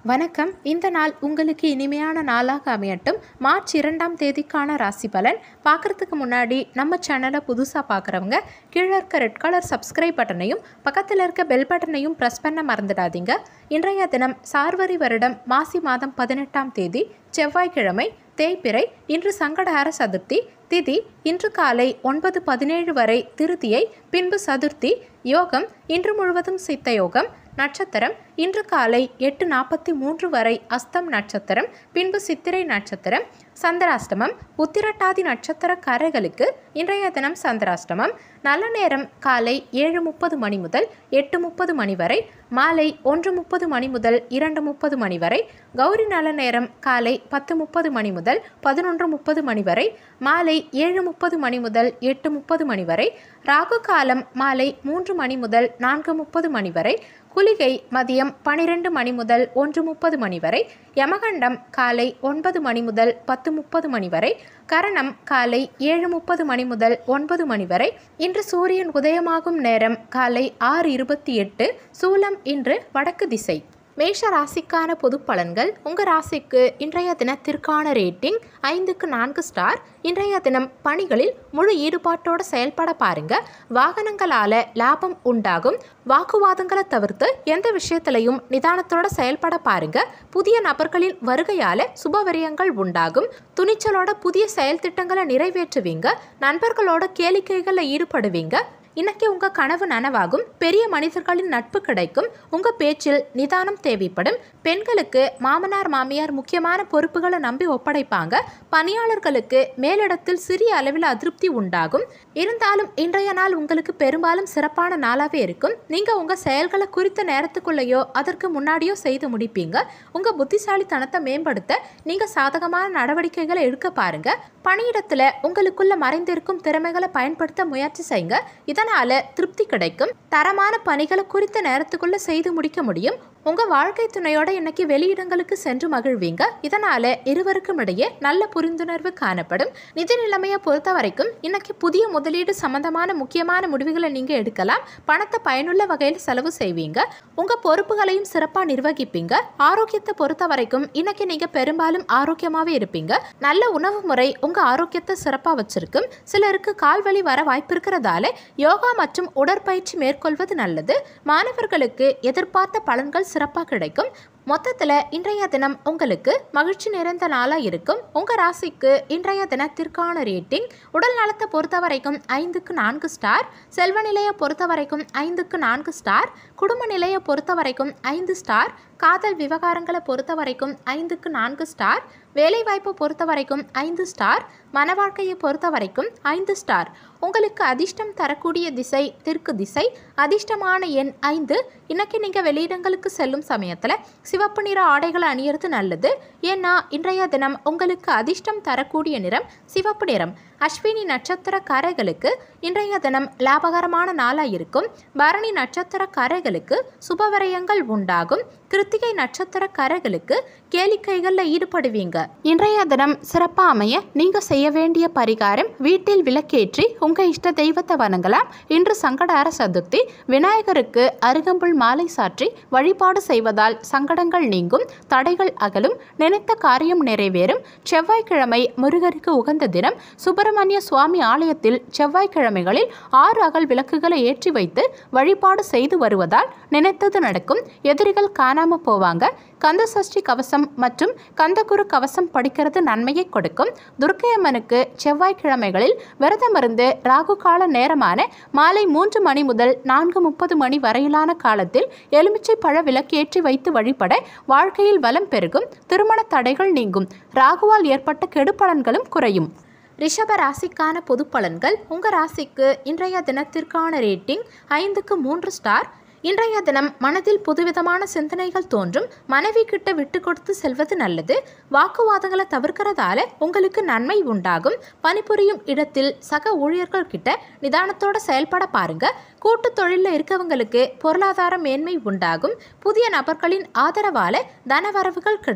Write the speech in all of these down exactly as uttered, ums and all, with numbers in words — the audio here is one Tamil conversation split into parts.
வணக்கம். இந்த நாள் உங்களுக்கு இனிமையான நாளாக அமையட்டும். மார்ச் இரண்டாம் தேதிக்கான ராசி பலன் பார்க்குறதுக்கு முன்னாடி நம்ம சேனலை புதுசாக பார்க்குறவங்க கீழே இருக்க ரெட் கலர் சப்ஸ்கிரைப் பட்டனையும் பக்கத்தில் இருக்க பெல் பட்டனையும் ப்ரெஸ் பண்ண மறந்துடாதீங்க. இன்றைய தினம் சார்வரி வருடம் மாசி மாதம் பதினெட்டாம் தேதி செவ்வாய்க்கிழமை, தேய்பிறை. இன்று சங்கடஹர சதுர்த்தி. திதி இன்று காலை ஒன்பது பதினேழு வரை திருதியை, பின்பு சதுர்த்தி. யோகம் இன்று முழுவதும் சித்த யோகம். நட்சத்திரம் இன்று காலை எட்டு நாற்பத்தி மூன்று வரை அஸ்தம் நட்சத்திரம், பின்பு சித்திரை நட்சத்திரம். சந்திராஷ்டமம் உத்திரட்டாதி நட்சத்திரக்காரர்களுக்கு இன்றைய தினம் சந்திராஷ்டமம். நல்ல நேரம் காலை ஏழு முப்பது மணி முதல் எட்டு முப்பது மணி வரை, மாலை ஒன்று முப்பது மணி முதல் இரண்டு முப்பது மணி வரை. கௌரி நல்ல நேரம் காலை பத்து முப்பது மணி முதல் பதினொன்று முப்பது மணி வரை, மாலை ஏழு முப்பது மணி முதல் எட்டு முப்பது மணி வரை. ராகு காலம் மாலை மூன்று மணி முதல் நான்கு முப்பது மணி வரை. குளிகை மதியம் பனிரெண்டு மணி முதல் ஒன்று முப்பது மணி வரை. யமகண்டம் காலை ஒன்பது மணி முதல் பத்து முப்பது மணி வரை. கரணம் காலை ஏழு முப்பது மணி முதல் ஒன்பது மணி வரை. இன்று சூரியன் உதயமாகும் நேரம் காலை ஆறு இருபத்தி எட்டு. சூலம் இன்று வடக்கு திசை. மேஷ ராசிக்கான பொது பலன்கள். உங்கள் ராசிக்கு இன்றைய தினத்திற்கான ரேட்டிங் ஐந்துக்கு நான்கு ஸ்டார். இன்றைய தினம் பணிகளில் முழு ஈடுபாட்டோடு செயல்பட பாருங்க. வாகனங்களால் லாபம் உண்டாகும். வாக்குவாதங்களை தவிர்த்து எந்த விஷயத்திலையும் நிதானத்தோடு செயல்பட பாருங்க. புதிய நபர்களின் வருகையால் சுபவரியங்கள் உண்டாகும். துணிச்சலோட புதிய செயல் திட்டங்களை நிறைவேற்றுவீங்க. நண்பர்களோட கேளிக்கைகளில் ஈடுபடுவீங்க. இன்னைக்கு உங்கள் கனவு நனவாகும். பெரிய மனிதர்களின் நட்பு கிடைக்கும். உங்கள் பேச்சில் நிதானம் தேவைப்படும். பெண்களுக்கு மாமனார் மாமியார் முக்கியமான பொறுப்புகளை நம்பி ஒப்படைப்பாங்க. பணியாளர்களுக்கு மேலிடத்தில் சிறிய அளவில் அதிருப்தி உண்டாகும். இருந்தாலும் இன்றைய நாள் உங்களுக்கு பெரும்பாலும் சிறப்பான நாளாகவே இருக்கும். நீங்கள் உங்கள் செயல்களை குறித்த நேரத்துக்குள்ளேயோ அதற்கு முன்னாடியோ செய்து முடிப்பீங்க. உங்கள் புத்திசாலித்தனத்தை மேம்படுத்த நீங்கள் சாதகமான நடவடிக்கைகளை எடுக்க பாருங்க. பணியிடத்தில் உங்களுக்குள்ள மறைந்திருக்கும் திறமைகளை பயன்படுத்த முயற்சி செய்யுங்க. இதனால் திருப்தி கிடைக்கும். தரமான பணிகளை குறித்த நேரத்துக்குள்ள செய்து முடிக்க முடியும். உங்க வாழ்க்கை துணையோட இன்னைக்கு வெளியிடங்களுக்கு சென்று மகிழ்வீங்க. இதனால இருவருக்கும் இடையே நல்ல புரிந்துணர்வு காணப்படும். நிதி நிலைமையை பொறுத்த வரைக்கும் இன்னைக்கு புதிய முதலீடு சம்பந்தமான முக்கியமான முடிவுகளை நீங்க எடுக்கலாம். பணத்தை பயனுள்ள வகையில் செலவு செய்வீங்க. உங்க பொறுப்புகளையும் சிறப்பா நிர்வகிப்பீங்க. ஆரோக்கியத்தை பொறுத்த வரைக்கும் இன்னைக்கு நீங்க பெரும்பாலும் ஆரோக்கியமாவே இருப்பீங்க. நல்ல உணவு முறை உங்க ஆரோக்கியத்தை சிறப்பா வச்சிருக்கும். சிலருக்கு கால்வலி வர வாய்ப்பு இருக்கிறதால யோகா மற்றும் உடற்பயிற்சி மேற்கொள்வது நல்லது. மாணவர்களுக்கு எதிர்பார்த்த பலன்கள் சிறப்பாக கிடைக்கும். மொத்தத்தில் இன்றைய தினம் உங்களுக்கு மகிழ்ச்சி நிறைந்த நாளாக இருக்கும். உங்கள் ராசிக்கு இன்றைய தினத்திற்கான ரேட்டிங் உடல் நலத்தை பொறுத்த வரைக்கும் ஐந்துக்கு நான்கு ஸ்டார். செல்வ நிலையை பொறுத்த வரைக்கும் ஐந்துக்கு நான்கு ஸ்டார். குடும்ப நிலையை பொறுத்த வரைக்கும் ஐந்து ஸ்டார். காதல் விவகாரங்களை பொறுத்த வரைக்கும் ஐந்துக்கு நான்கு ஸ்டார். வேலைவாய்ப்பை பொறுத்த வரைக்கும் ஐந்து ஸ்டார். மன வாழ்க்கையை பொறுத்த வரைக்கும் ஐந்து ஸ்டார். உங்களுக்கு அதிர்ஷ்டம் தரக்கூடிய திசை தெற்கு திசை. அதிர்ஷ்டமான எண் ஐந்து. இன்னைக்கு நீங்கள் வெளியிடங்களுக்கு செல்லும் சமயத்தில் சிவப்பு நிற ஆடைகளை அணியறது நல்லது. ஏன்னா இன்றைய தினம் உங்களுக்கு அதிர்ஷ்டம் தரக்கூடிய நிறம் சிவப்பு நிறம். அஸ்வினி நட்சத்திரக்காரர்களுக்கு இன்றைய தினம் லாபகரமான நாளாக இருக்கும். பரணி நட்சத்திரக்காரர்களுக்கு சுபவரயங்கள் உண்டாகும். கிருத்திகை நட்சத்திரக்காரர்களுக்கு கேளிக்கைகளில் ஈடுபடுவீங்க. இன்றைய தினம் சிறப்பாக அமைய நீங்கள் செய்ய வேண்டிய பரிகாரம் வீட்டில் விளக்கேற்றி உங்கள் இஷ்ட தெய்வத்தை வணங்கலாம். இன்று சங்கடஹர சதுர்த்தி. விநாயகருக்கு அருகம்புல் மாலை சாற்றி வழிபாடு செய்வதால் சங்கடங்கள் நீங்கும், தடைகள் அகலும், நினைத்த காரியம் நிறைவேறும். செவ்வாய்க்கிழமை முருகருக்கு உகந்த தினம். சுப்பிரமணிய சுவாமி ஆலயத்தில் செவ்வாய்க்கிழமைகளில் ஆறு அகல் விளக்குகளை ஏற்றி வைத்து வழிபாடு செய்து வருவதால் நினைத்தது நடக்கும். எதிரிகள் காணாம போவாங்க. கந்த சஷ்டி கவசம் மற்றும் கந்தகுரு கவசம் படிக்கிறது நன்மையை கொடுக்கும். துர்க்கையம்மனுக்கு செவ்வாய்க்கிழமைகளில் விரதமிருந்து ராகு கால நேரமான மாலை மூன்று மணி முதல் நான்கு முப்பது மணி வரையிலான காலத்தில் எலுமிச்சை பழ விளக்கேற்றி வைத்து வழிபட வாழ்க்கையில் வளம் பெருகும். திருமண தடைகள் நீங்கும். ராகுவால் ஏற்பட்ட கெடுபலன்களும் குறையும். ரிஷப ராசிக்கான பொது பலன்கள். உங்கள் ராசிக்கு இன்றைய தினத்திற்கான ரேட்டிங் ஐந்துக்கு மூன்று ஸ்டார். இன்றைய தினம் மனதில் புதுவிதமான சிந்தனைகள் தோன்றும். மனைவி கிட்ட விட்டு கொடுத்து செல்வது நல்லது. வாக்குவாதங்களை தவிர்க்கிறதால உங்களுக்கு நன்மை உண்டாகும். பணிபுரியும் இடத்தில் சக ஊழியர்கள் கிட்ட நிதானத்தோட செயல்பட பாருங்க. கூட்டு தொழிலில் இருக்கவங்களுக்கு பொருளாதார மேன்மை உண்டாகும். புதிய நபர்களின் ஆதரவால தனவரவுகள் கிடைக்கும்.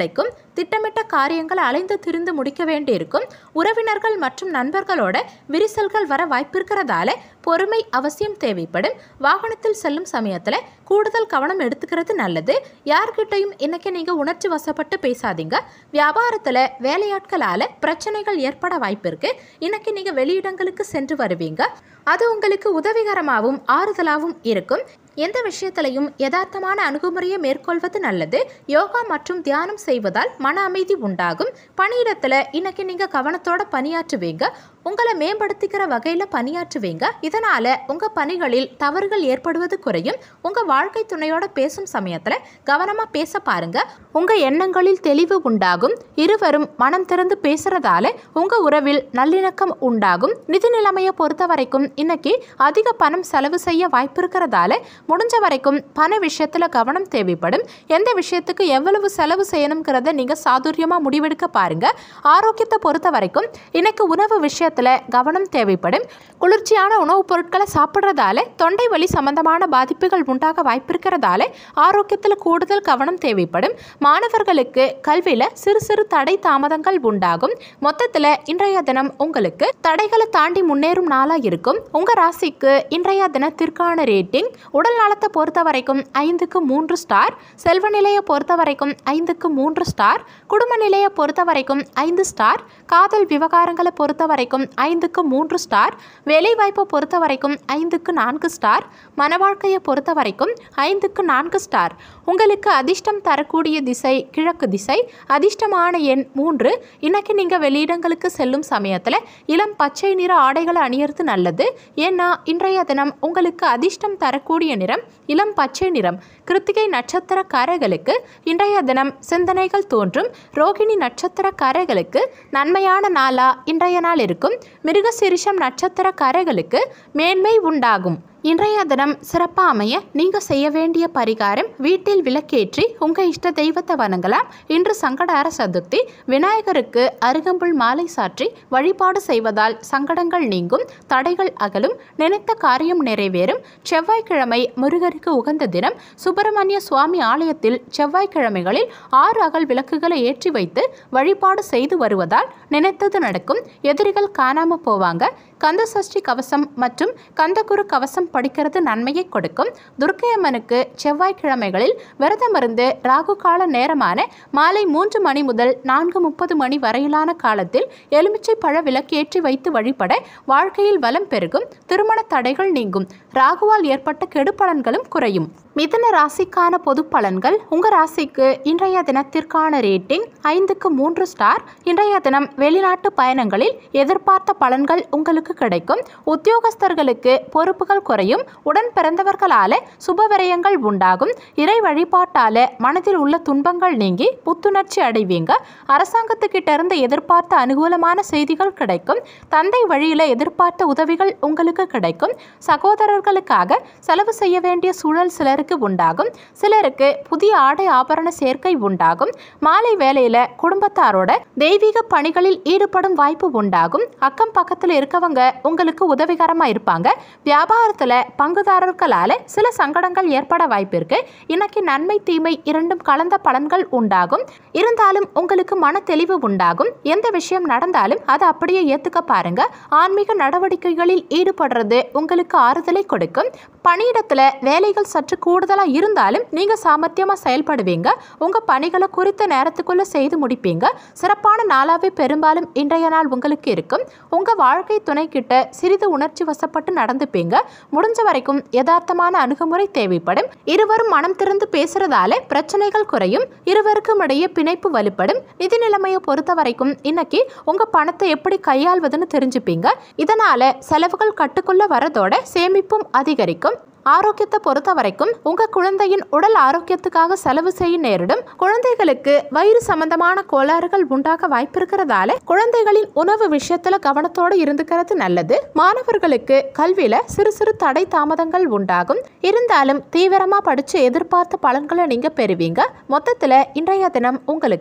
திட்டமிட்ட காரியங்களை அலைந்து திரிந்து முடிக்க வேண்டியிருக்கும். உறவினர்கள் மற்றும் நண்பர்களோட விரிசல்கள் வர வாய்ப்பிருக்கிறதால பொறுமை அவசியம் தேவைப்படும். வாகனத்தில் செல்லும் சமயத்தில் கூடுதல் கவனம் எடுத்துக்கிறது நல்லது. யார்கிட்டையும் இன்னைக்கு நீங்கள் உணர்ச்சி வசப்பட்டு பேசாதீங்க. வியாபாரத்தில் வேலையாட்களால் பிரச்சனைகள் ஏற்பட வாய்ப்பு இருக்கு. இன்னைக்கு நீங்கள் வெளியிடங்களுக்கு சென்று வருவீங்க. அது உங்களுக்கு உதவிகரமாகவும் ஆறுதலாகவும் இருக்கும். எந்த விஷயத்திலையும் யதார்த்தமான அணுகுமுறையை மேற்கொள்வது நல்லது. யோகா மற்றும் தியானம் செய்வதால் மன அமைதி உண்டாகும். பணியிடத்தில் இன்னைக்கு நீங்கள் கவனத்தோட பணியாற்றுவீங்க. உங்களை மேம்படுத்திக்கிற வகையில் பணியாற்றுவீங்க. இதனால் உங்கள் பணிகளில் தவறுகள் ஏற்படுவது குறையும். உங்கள் வாழ்க்கை துணையோட பேசும் சமயத்தில் கவனமாக பேச பாருங்க. உங்கள் எண்ணங்களில் தெளிவு உண்டாகும். இருவரும் மனம் திறந்து பேசுறதால உங்கள் உறவில் நல்லிணக்கம் உண்டாகும். நிதி நிலைமையை பொறுத்த வரைக்கும் இன்னைக்கு அதிக பணம் செலவு செய்ய வாய்ப்பு இருக்கிறதால முடிஞ்ச வரைக்கும் பண விஷயத்தில் கவனம் தேவைப்படும். எந்த விஷயத்துக்கு எவ்வளவு செலவு செய்யணுங்கிறத நீங்கள் சாதுரியமாக முடிவெடுக்க பாருங்க. ஆரோக்கியத்தை பொறுத்த வரைக்கும் இன்னைக்கு உணவு விஷயத்தில் கவனம் தேவைப்படும். குளிர்ச்சியான உணவுப் பொருட்களை சாப்பிட்றதால தொண்டை வலி சம்பந்தமான பாதிப்புகள் உண்டாக வாய்ப்பிருக்கிறதால ஆரோக்கியத்தில் கூடுதல் கவனம் தேவைப்படும். மாணவர்களுக்கு கல்வியில் சிறு சிறு தடை தாமதங்கள் உண்டாகும். மொத்தத்தில் இன்றைய தினம் உங்களுக்கு தடைகளை தாண்டி முன்னேறும் நாளாக இருக்கும். உங்கள் ராசிக்கு இன்றைய தினத்திற்கான ரேட்டிங் உடல் நலத்தை பொறுத்த வரைக்கும் ஐந்துக்கு மூன்று ஸ்டார், செல்வ நிலையை பொறுத்த வரைக்கும் ஐந்துக்கு மூன்று ஸ்டார், குடும்ப நிலையை பொறுத்த வரைக்கும் ஐந்து ஸ்டார், காதல் விவகாரங்களை பொறுத்த வரைக்கும் ஐந்துக்கு மூன்று ஸ்டார், வேலைவாய்ப்பை பொறுத்த வரைக்கும் ஐந்துக்கு நான்கு ஸ்டார், மன வாழ்க்கையை பொறுத்த வரைக்கும் ஐந்துக்கு நான்கு ஸ்டார். உங்களுக்கு அதிர்ஷ்டம் தரக்கூடிய திசை கிழக்கு திசை. அதிர்ஷ்டமான எண் மூன்று. இன்னைக்கு நீங்கள் வெளியிடங்களுக்கு செல்லும் சமயத்தில் இளம் பச்சை நிற ஆடைகளை அணியறது நல்லது. ஏன்னா இன்றைய தினம் உங்களுக்கு அதிர்ஷ்டம் தரக்கூடிய நிறம் இளம் பச்சை நிறம். கிருத்திகை நட்சத்திரக்காரர்களுக்கு இன்றைய தினம் சிந்தனைகள் தோன்றும். ரோகிணி நட்சத்திரக்காரர்களுக்கு நன்மையான நாளா இன்றைய நாள் இருக்கும். மிருகசீரிஷம் நட்சத்திரக்காரர்களுக்கு மேன்மை உண்டாகும். இன்றைய தினம் சிறப்பாக அமைய நீங்கள் செய்ய வேண்டிய பரிகாரம் வீட்டில் விளக்கேற்றி உங்கள் இஷ்ட தெய்வத்தை வணங்கலாம். இன்று சங்கடார சதுர்த்தி. விநாயகருக்கு அருகம்புல் மாலை சாற்றி வழிபாடு செய்வதால் சங்கடங்கள் நீங்கும், தடைகள் அகலும், நினைத்த காரியம் நிறைவேறும். செவ்வாய்க்கிழமை முருகருக்கு உகந்த தினம். சுப்பிரமணிய சுவாமி ஆலயத்தில் செவ்வாய்க்கிழமைகளில் ஆறு அகல் விளக்குகளை ஏற்றி வைத்து வழிபாடு செய்து வருவதால் நினைத்தது நடக்கும். எதிரிகள் காணாமல் போவாங்க. கந்த சஷ்டி கவசம் மற்றும் கந்தகுரு கவசம் படிக்கிறது நன்மையை கொடுக்கும். துர்க்கை அம்மனுக்கு செவ்வாய்க்கிழமைகளில் விரதமிருந்து ராகு கால நேரமான மாலை மூன்று மணி முதல் நான்கு முப்பது மணி வரையிலான காலத்தில் எலுமிச்சை பழ விளக்கேற்றி வைத்து வழிபட வாழ்க்கையில் வளம் பெருகும், திருமண தடைகள் நீங்கும், ராகுவால் ஏற்பட்ட கெடுபலன்களும் குறையும். மிதுன ராசிக்கான பொது பலன்கள். உங்கள் ராசிக்கு இன்றைய தினத்திற்கான ரேட்டிங் ஐந்துக்கு மூன்று ஸ்டார். இன்றைய தினம் வெளிநாட்டு பயணங்களில் எதிர்பார்த்த பலன்கள் உங்களுக்கு கிடைக்கும். உத்தியோகஸ்தர்களுக்கு பொறுப்புகள் குறையும். உடன் பிறந்தவர்களால சுப விரயங்கள் உண்டாகும். இறை வழிபாட்டால மனதில் உள்ள துன்பங்கள் நீங்கி புத்துணர்ச்சி அடைவீங்க. அரசாங்கத்துக்கிட்ட இருந்து எதிர்பார்த்த அனுகூலமான செய்திகள் கிடைக்கும். தந்தை வழியில எதிர்பார்த்த உதவிகள் உங்களுக்கு கிடைக்கும். சகோதரர்களுக்காக செலவு செய்ய வேண்டிய சூழல் சிலருக்கு உண்டாகும். சிலருக்கு புதிய ஆடை ஆபரண சேர்க்கை உண்டாகும். மாலை வேளையில குடும்பத்தாரோட தெய்வீக பணிகளில் ஈடுபடும் வாய்ப்பு உண்டாகும். அக்கம் பக்கத்தில் இருக்கவங்க உங்களுக்கு உதவிகரமா இருப்பாங்க. வியாபாரத்துல பங்குதாரர்களால சில சங்கடங்கள் ஏற்பட வாய்ப்பு இருக்கு. இன்னைக்கு நன்மை தீமை இரண்டும் கலந்த பலன்கள் உண்டாகும். இருந்தாலும் உங்களுக்கு மன தெளிவு உண்டாகும். எந்த விஷயம் நடந்தாலும் அதை அப்படியே ஏத்துக்க பாருங்க. ஆன்மீக நடவடிக்கைகளில் ஈடுபடுறது உங்களுக்கு ஆறுதலை கொடுக்கும். பணியிடத்துல வேலைகள் சற்று கூடுதலா இருந்தாலும் நீங்க சாமர்த்தியமா செயல்படுவீங்க. உங்க பணிகளை குறித்த நேரத்துக்குள்ள செய்து முடிப்பீங்க. சிறப்பான நாளாவே பெரும்பாலும் இன்றைய நாள் உங்களுக்கு இருக்கும். உங்க வாழ்க்கை துணை கிட்ட சிறிது உணர்ச்சி வசப்பட்டு நடந்துப்பீங்க. முடிஞ்ச வரைக்கும் யதார்த்தமான அணுகுமுறை தேவைப்படும். இருவரும் மனம் திறந்து பேசுறதால பிரச்சனைகள் குறையும். இருவருக்கும் இடையே பிணைப்பு வலுப்படும். நிதி நிலைமையை பொறுத்த வரைக்கும் இன்னைக்கு உங்க பணத்தை எப்படி கையாள்வதுன்னு தெரிஞ்சுப்பீங்க. இதனால செலவுகள் கட்டுக்குள்ள வரதோட சேமிப்பும் அதிகரிக்கும். ஆரோக்கியத்தை பொறுத்த வரைக்கும் உங்க குழந்தையின் உடல் ஆரோக்கியத்துக்காக செலவு செய்ய நேரிடும். குழந்தைகளுக்கு வயிறு சம்பந்தமான கோளாறுகள் உண்டாக வாய்ப்பிருக்கிறதால குழந்தைகளின் உணவு விஷயத்துல கவனத்தோடு இருந்துக்கிறது நல்லது. மாணவர்களுக்கு கல்வியில சிறு சிறு தடை தாமதங்கள் உண்டாகும். இருந்தாலும் தீவிரமா படிச்சு எதிர்பார்த்த பலன்களை நீங்க பெறுவீங்க. மொத்தத்துல இன்றைய தினம் உங்களுக்கு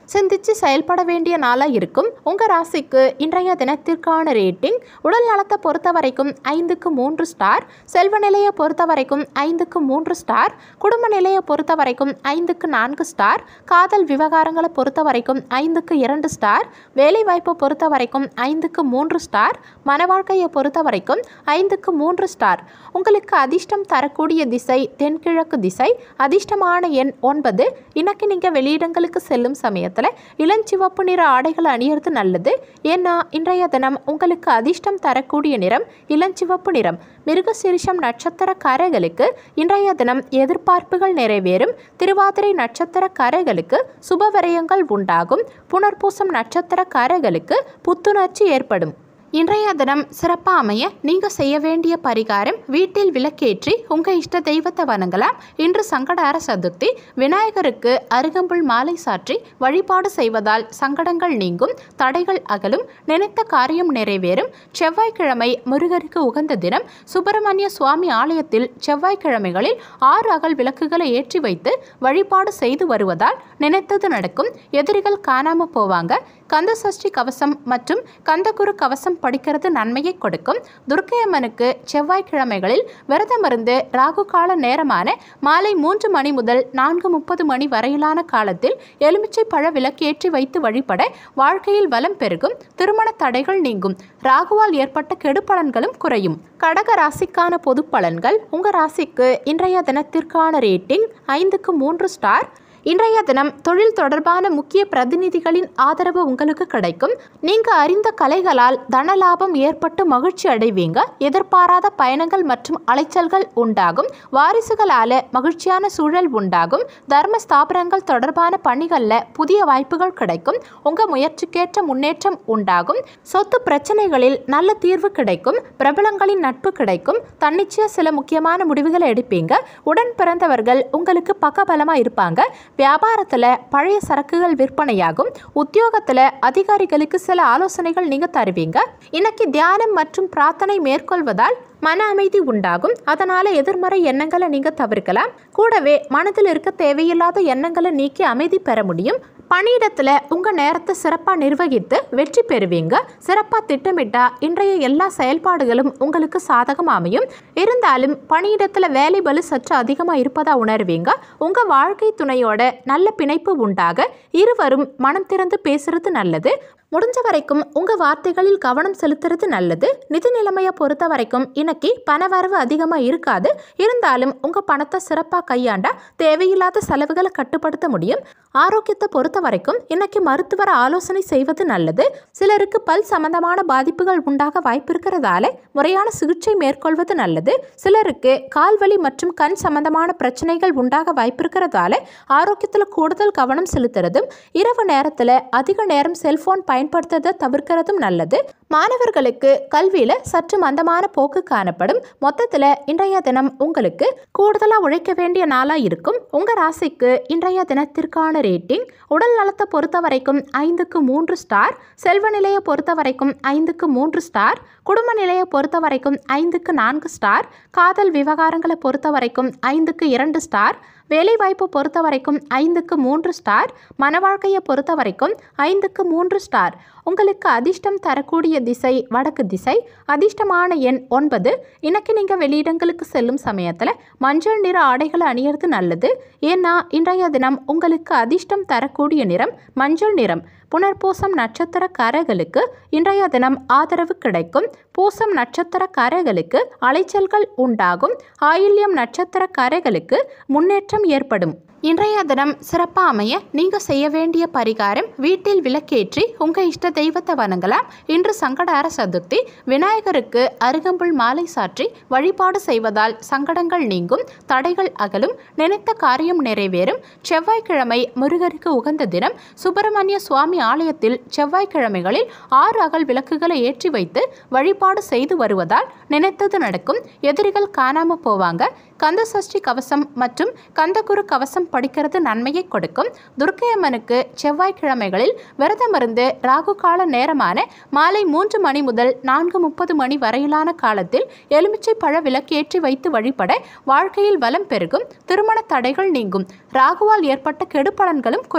சிந்திச்சு செயல்பட வேண்டிய நாளாக இருக்கும். உங்கள் ராசிக்கு இன்றைய தினத்திற்கான ரேட்டிங் உடல் நலத்தை பொறுத்த வரைக்கும் ஐந்துக்கு மூன்று ஸ்டார், செல்வ நிலையை பொறுத்த வரைக்கும் ஐந்துக்கு மூன்று ஸ்டார், குடும்ப நிலையை பொறுத்த வரைக்கும் ஐந்துக்கு நான்கு ஸ்டார், காதல் விவகாரங்களை பொறுத்த வரைக்கும் ஐந்துக்கு இரண்டு ஸ்டார், வேலை வாய்ப்பை பொறுத்த வரைக்கும் ஐந்துக்கு மூன்று ஸ்டார், மன வாழ்க்கையை பொறுத்த வரைக்கும் ஐந்துக்கு மூன்று ஸ்டார். உங்களுக்கு அதிர்ஷ்டம் தரக்கூடிய திசை தென்கிழக்கு திசை, அதிர்ஷ்டமான எண் ஒன்பது. இன்னைக்கு நீங்கள் வெளியிடங்களுக்கு செல்லும் சமயத்தில் இளஞ்சிவப்பு நிற ஆடைகளை அணியறது நல்லது. ஏன்னா இன்றைய தினம் உங்களுக்கு அதிர்ஷ்டம் தரக்கூடிய நிறம் இளஞ்சிவப்பு நிறம். மிருகசீரிஷம் நட்சத்திரக்காரர்களுக்கு இன்றைய தினம் எதிர்பார்ப்புகள் நிறைவேறும். திருவாதிரை நட்சத்திரக்காரர்களுக்கு சுபவிரயங்கள் உண்டாகும். புனர்பூசம் நட்சத்திரக்காரர்களுக்கு புத்துணர்ச்சி ஏற்படும். இன்றைய தினம் சிறப்பாக அமைய நீங்கள் செய்ய வேண்டிய பரிகாரம், வீட்டில் விளக்கேற்றி உங்கள் இஷ்ட தெய்வத்தை வணங்கலாம். இன்று சங்கடார சதுர்த்தி. விநாயகருக்கு அருகம்புல் மாலை சாற்றி வழிபாடு செய்வதால் சங்கடங்கள் நீங்கும், தடைகள் அகலும், நினைத்த காரியம் நிறைவேறும். செவ்வாய்க்கிழமை முருகருக்கு உகந்த தினம். சுப்பிரமணிய சுவாமி ஆலயத்தில் செவ்வாய்க்கிழமைகளில் ஆறு அகல் விளக்குகளை ஏற்றி வைத்து வழிபாடு செய்து வருவதால் நினைத்தது நடக்கும், எதிரிகள் காணாமல் போவாங்க. கந்த சஷ்டி கவசம் மற்றும் கந்தகுரு கவசம் படிக்கிறது நன்மையை கொடுக்கும். துர்க்கையம்மனுக்கு செவ்வாய்க்கிழமைகளில் விரதமிருந்து ராகு கால நேரமான மாலை மூன்று மணி முதல் நான்கு முப்பது மணி வரையிலான காலத்தில் எலுமிச்சை பழ விளக்கேற்றி வைத்து வழிபட வாழ்க்கையில் வளம் பெருகும், திருமண தடைகள் நீங்கும், ராகுவால் ஏற்பட்ட கெடுபலன்களும் குறையும். கடக ராசிக்கான பொது பலன்கள். உங்கள் ராசிக்கு இன்றைய தினத்திற்கான ரேட்டிங் ஐந்துக்கு மூன்று ஸ்டார். இன்றைய தினம் தொழில் தொடர்பான முக்கிய பிரதிநிதிகளின் ஆதரவு உங்களுக்கு கிடைக்கும். நீங்கள் அறிந்த கலைகளால் தனலாபம் ஏற்பட்டு மகிழ்ச்சி அடைவீங்க. எதிர்பாராத பயணங்கள் மற்றும் அலைச்சல்கள் உண்டாகும். வாரிசுகளால் மகிழ்ச்சியான சூழல் உண்டாகும். தர்ம ஸ்தாபனங்கள் தொடர்பான பணிகளில் புதிய வாய்ப்புகள் கிடைக்கும். உங்கள் முயற்சிக்கேற்ற முன்னேற்றம் உண்டாகும். சொத்து பிரச்சனைகளில் நல்ல தீர்வு கிடைக்கும். பிரபலங்களின் நட்பு கிடைக்கும். தன்னிச்சையாக சில முக்கியமான முடிவுகளை எடுப்பீங்க. உடன் பிறந்தவர்கள் உங்களுக்கு பக்கபலமாக இருப்பாங்க. வியாபாரத்தில் பழைய சரக்குகள் விற்பனையாகும். உத்தியோகத்தில் அதிகாரிகளுக்கு சில ஆலோசனைகள் நீங்கள் தருவீங்க. இன்னைக்கு தியானம் மற்றும் பிரார்த்தனை மேற்கொள்வதால் மன அமைதி உண்டாகும். அதனால் எதிர்மறை எண்ணங்களை நீங்கள் தவிர்க்கலாம். கூடவே மனதில் இருக்க தேவையில்லாத எண்ணங்களை நீக்கி அமைதி பெற முடியும். பணியிடத்தில் உங்கள் நேரத்தை சிறப்பாக நிர்வகித்து வெற்றி பெறுவீங்க. சிறப்பாக திட்டமிட்டா இன்றைய எல்லா செயல்பாடுகளும் உங்களுக்கு சாதகம் அமையும். இருந்தாலும் பணியிடத்தில் வேலை பளு சற்று அதிகமாக இருப்பதாக உணர்வீங்க. உங்கள் வாழ்க்கை துணையோட நல்ல பிணைப்பு உண்டாக இருவரும் மனம் திறந்து பேசுறது நல்லது. முடிஞ்ச வரைக்கும் உங்கள் வார்த்தைகளில் கவனம் செலுத்துறது நல்லது. நிதி நிலைமையை பொறுத்த வரைக்கும் இன்னைக்கு பணவரவு அதிகமாக இருக்காது. இருந்தாலும் உங்கள் பணத்தை சிறப்பாக கையாண்டா தேவையில்லாத செலவுகளை கட்டுப்படுத்த முடியும். ஆரோக்கியத்தை பொறுத்த வரைக்கும் இன்னைக்கு மருத்துவர ஆலோசனை செய்வது நல்லது. சிலருக்கு பல் சம்பந்தமான பாதிப்புகள் உண்டாக வாய்ப்பு இருக்கிறதால முறையான சிகிச்சை மேற்கொள்வது நல்லது. சிலருக்கு கால்வலி மற்றும் கண் சம்பந்தமான பிரச்சனைகள் உண்டாக வாய்ப்பு இருக்கிறதால ஆரோக்கியத்தில் கூடுதல் கவனம் செலுத்துறதும், இரவு நேரத்தில் அதிக நேரம் செல்போன் பயன்படுத்துறதை தவிர்க்கிறதும் நல்லது. மாணவர்களுக்கு கல்வியில் சற்று மந்தமான போக்கு காணப்படும். மொத்தத்தில் இன்றைய தினம் உங்களுக்கு கூடுதலாக உழைக்க வேண்டிய நாளாக இருக்கும். உங்கள் ராசிக்கு இன்றைய தினத்திற்கான ரேட்டிங் உடல் நலத்தை பொறுத்த வரைக்கும் ஐந்துக்கு மூன்று ஸ்டார், செல்வ நிலையை பொறுத்த வரைக்கும் ஐந்துக்கு மூன்று ஸ்டார், குடும்ப நிலையை பொறுத்த வரைக்கும் ஐந்துக்கு நான்கு ஸ்டார், காதல் விவகாரங்களை பொறுத்த வரைக்கும் ஐந்துக்கு இரண்டு ஸ்டார், வேலைவாய்ப்பு பொறுத்த வரைக்கும் ஐந்துக்கு மூன்று ஸ்டார், மன வாழ்க்கையை பொறுத்த வரைக்கும் ஐந்துக்கு மூன்று ஸ்டார். உங்களுக்கு அதிர்ஷ்டம் தரக்கூடிய திசை வடக்கு திசை, அதிர்ஷ்டமான எண் ஒன்பது. இன்னைக்கு நீங்கள் வெளியிடங்களுக்கு செல்லும் சமயத்தில் மஞ்சள் நிற ஆடைகளை அணியறது நல்லது. ஏன்னா இன்றைய தினம் உங்களுக்கு அதிர்ஷ்டம் தரக்கூடிய நிறம் மஞ்சள் நிறம். புனர்பூசம் நட்சத்திரக்காரர்களுக்கு இன்றைய தினம் ஆதரவு கிடைக்கும். பூசம் நட்சத்திரக்காரர்களுக்கு அலைச்சல்கள் உண்டாகும். ஆயில்யம் நட்சத்திரக்காரர்களுக்கு முன்னேற்றம் ஏற்படும். இன்றைய தினம் சிறப்பாக அமைய நீங்கள் செய்ய வேண்டிய பரிகாரம், வீட்டில் விளக்கேற்றி உங்கள் இஷ்ட தெய்வத்தை வணங்கலாம். இன்று சங்கடார சதுர்த்தி. விநாயகருக்கு அருகம்புல் மாலை சாற்றி வழிபாடு செய்வதால் சங்கடங்கள் நீங்கும், தடைகள் அகலும், நினைத்த காரியம் நிறைவேறும். செவ்வாய்க்கிழமை முருகருக்கு உகந்த தினம். சுப்பிரமணிய சுவாமி ஆலயத்தில் செவ்வாய்க்கிழமைகளில் ஆறு அகல் விளக்குகளை ஏற்றி வைத்து வழிபாடு செய்து வருவதால் நினைத்தது நடக்கும், எதிரிகள் காணாமல் போவாங்க. கந்த சஷ்டி கவசம் மற்றும் கந்தகுரு கவசம் படிக்கிறது நன்மையை கொடுக்கும். துர்க்கையம்மனுக்கு செவ்வாய்க்கிழமைகளில் விரதமிருந்து ராகு கால நேரமான மாலை மூன்று மணி முதல் நான்கு முப்பது மணி வரையிலான காலத்தில் எலுமிச்சை பழ விளக்கேற்றி வைத்து வழிபட வாழ்க்கையில் வளம் பெருகும், திருமண தடைகள் நீங்கும், ராகுவால் ஏற்பட்ட கெடுபலன்களும் குறையும்.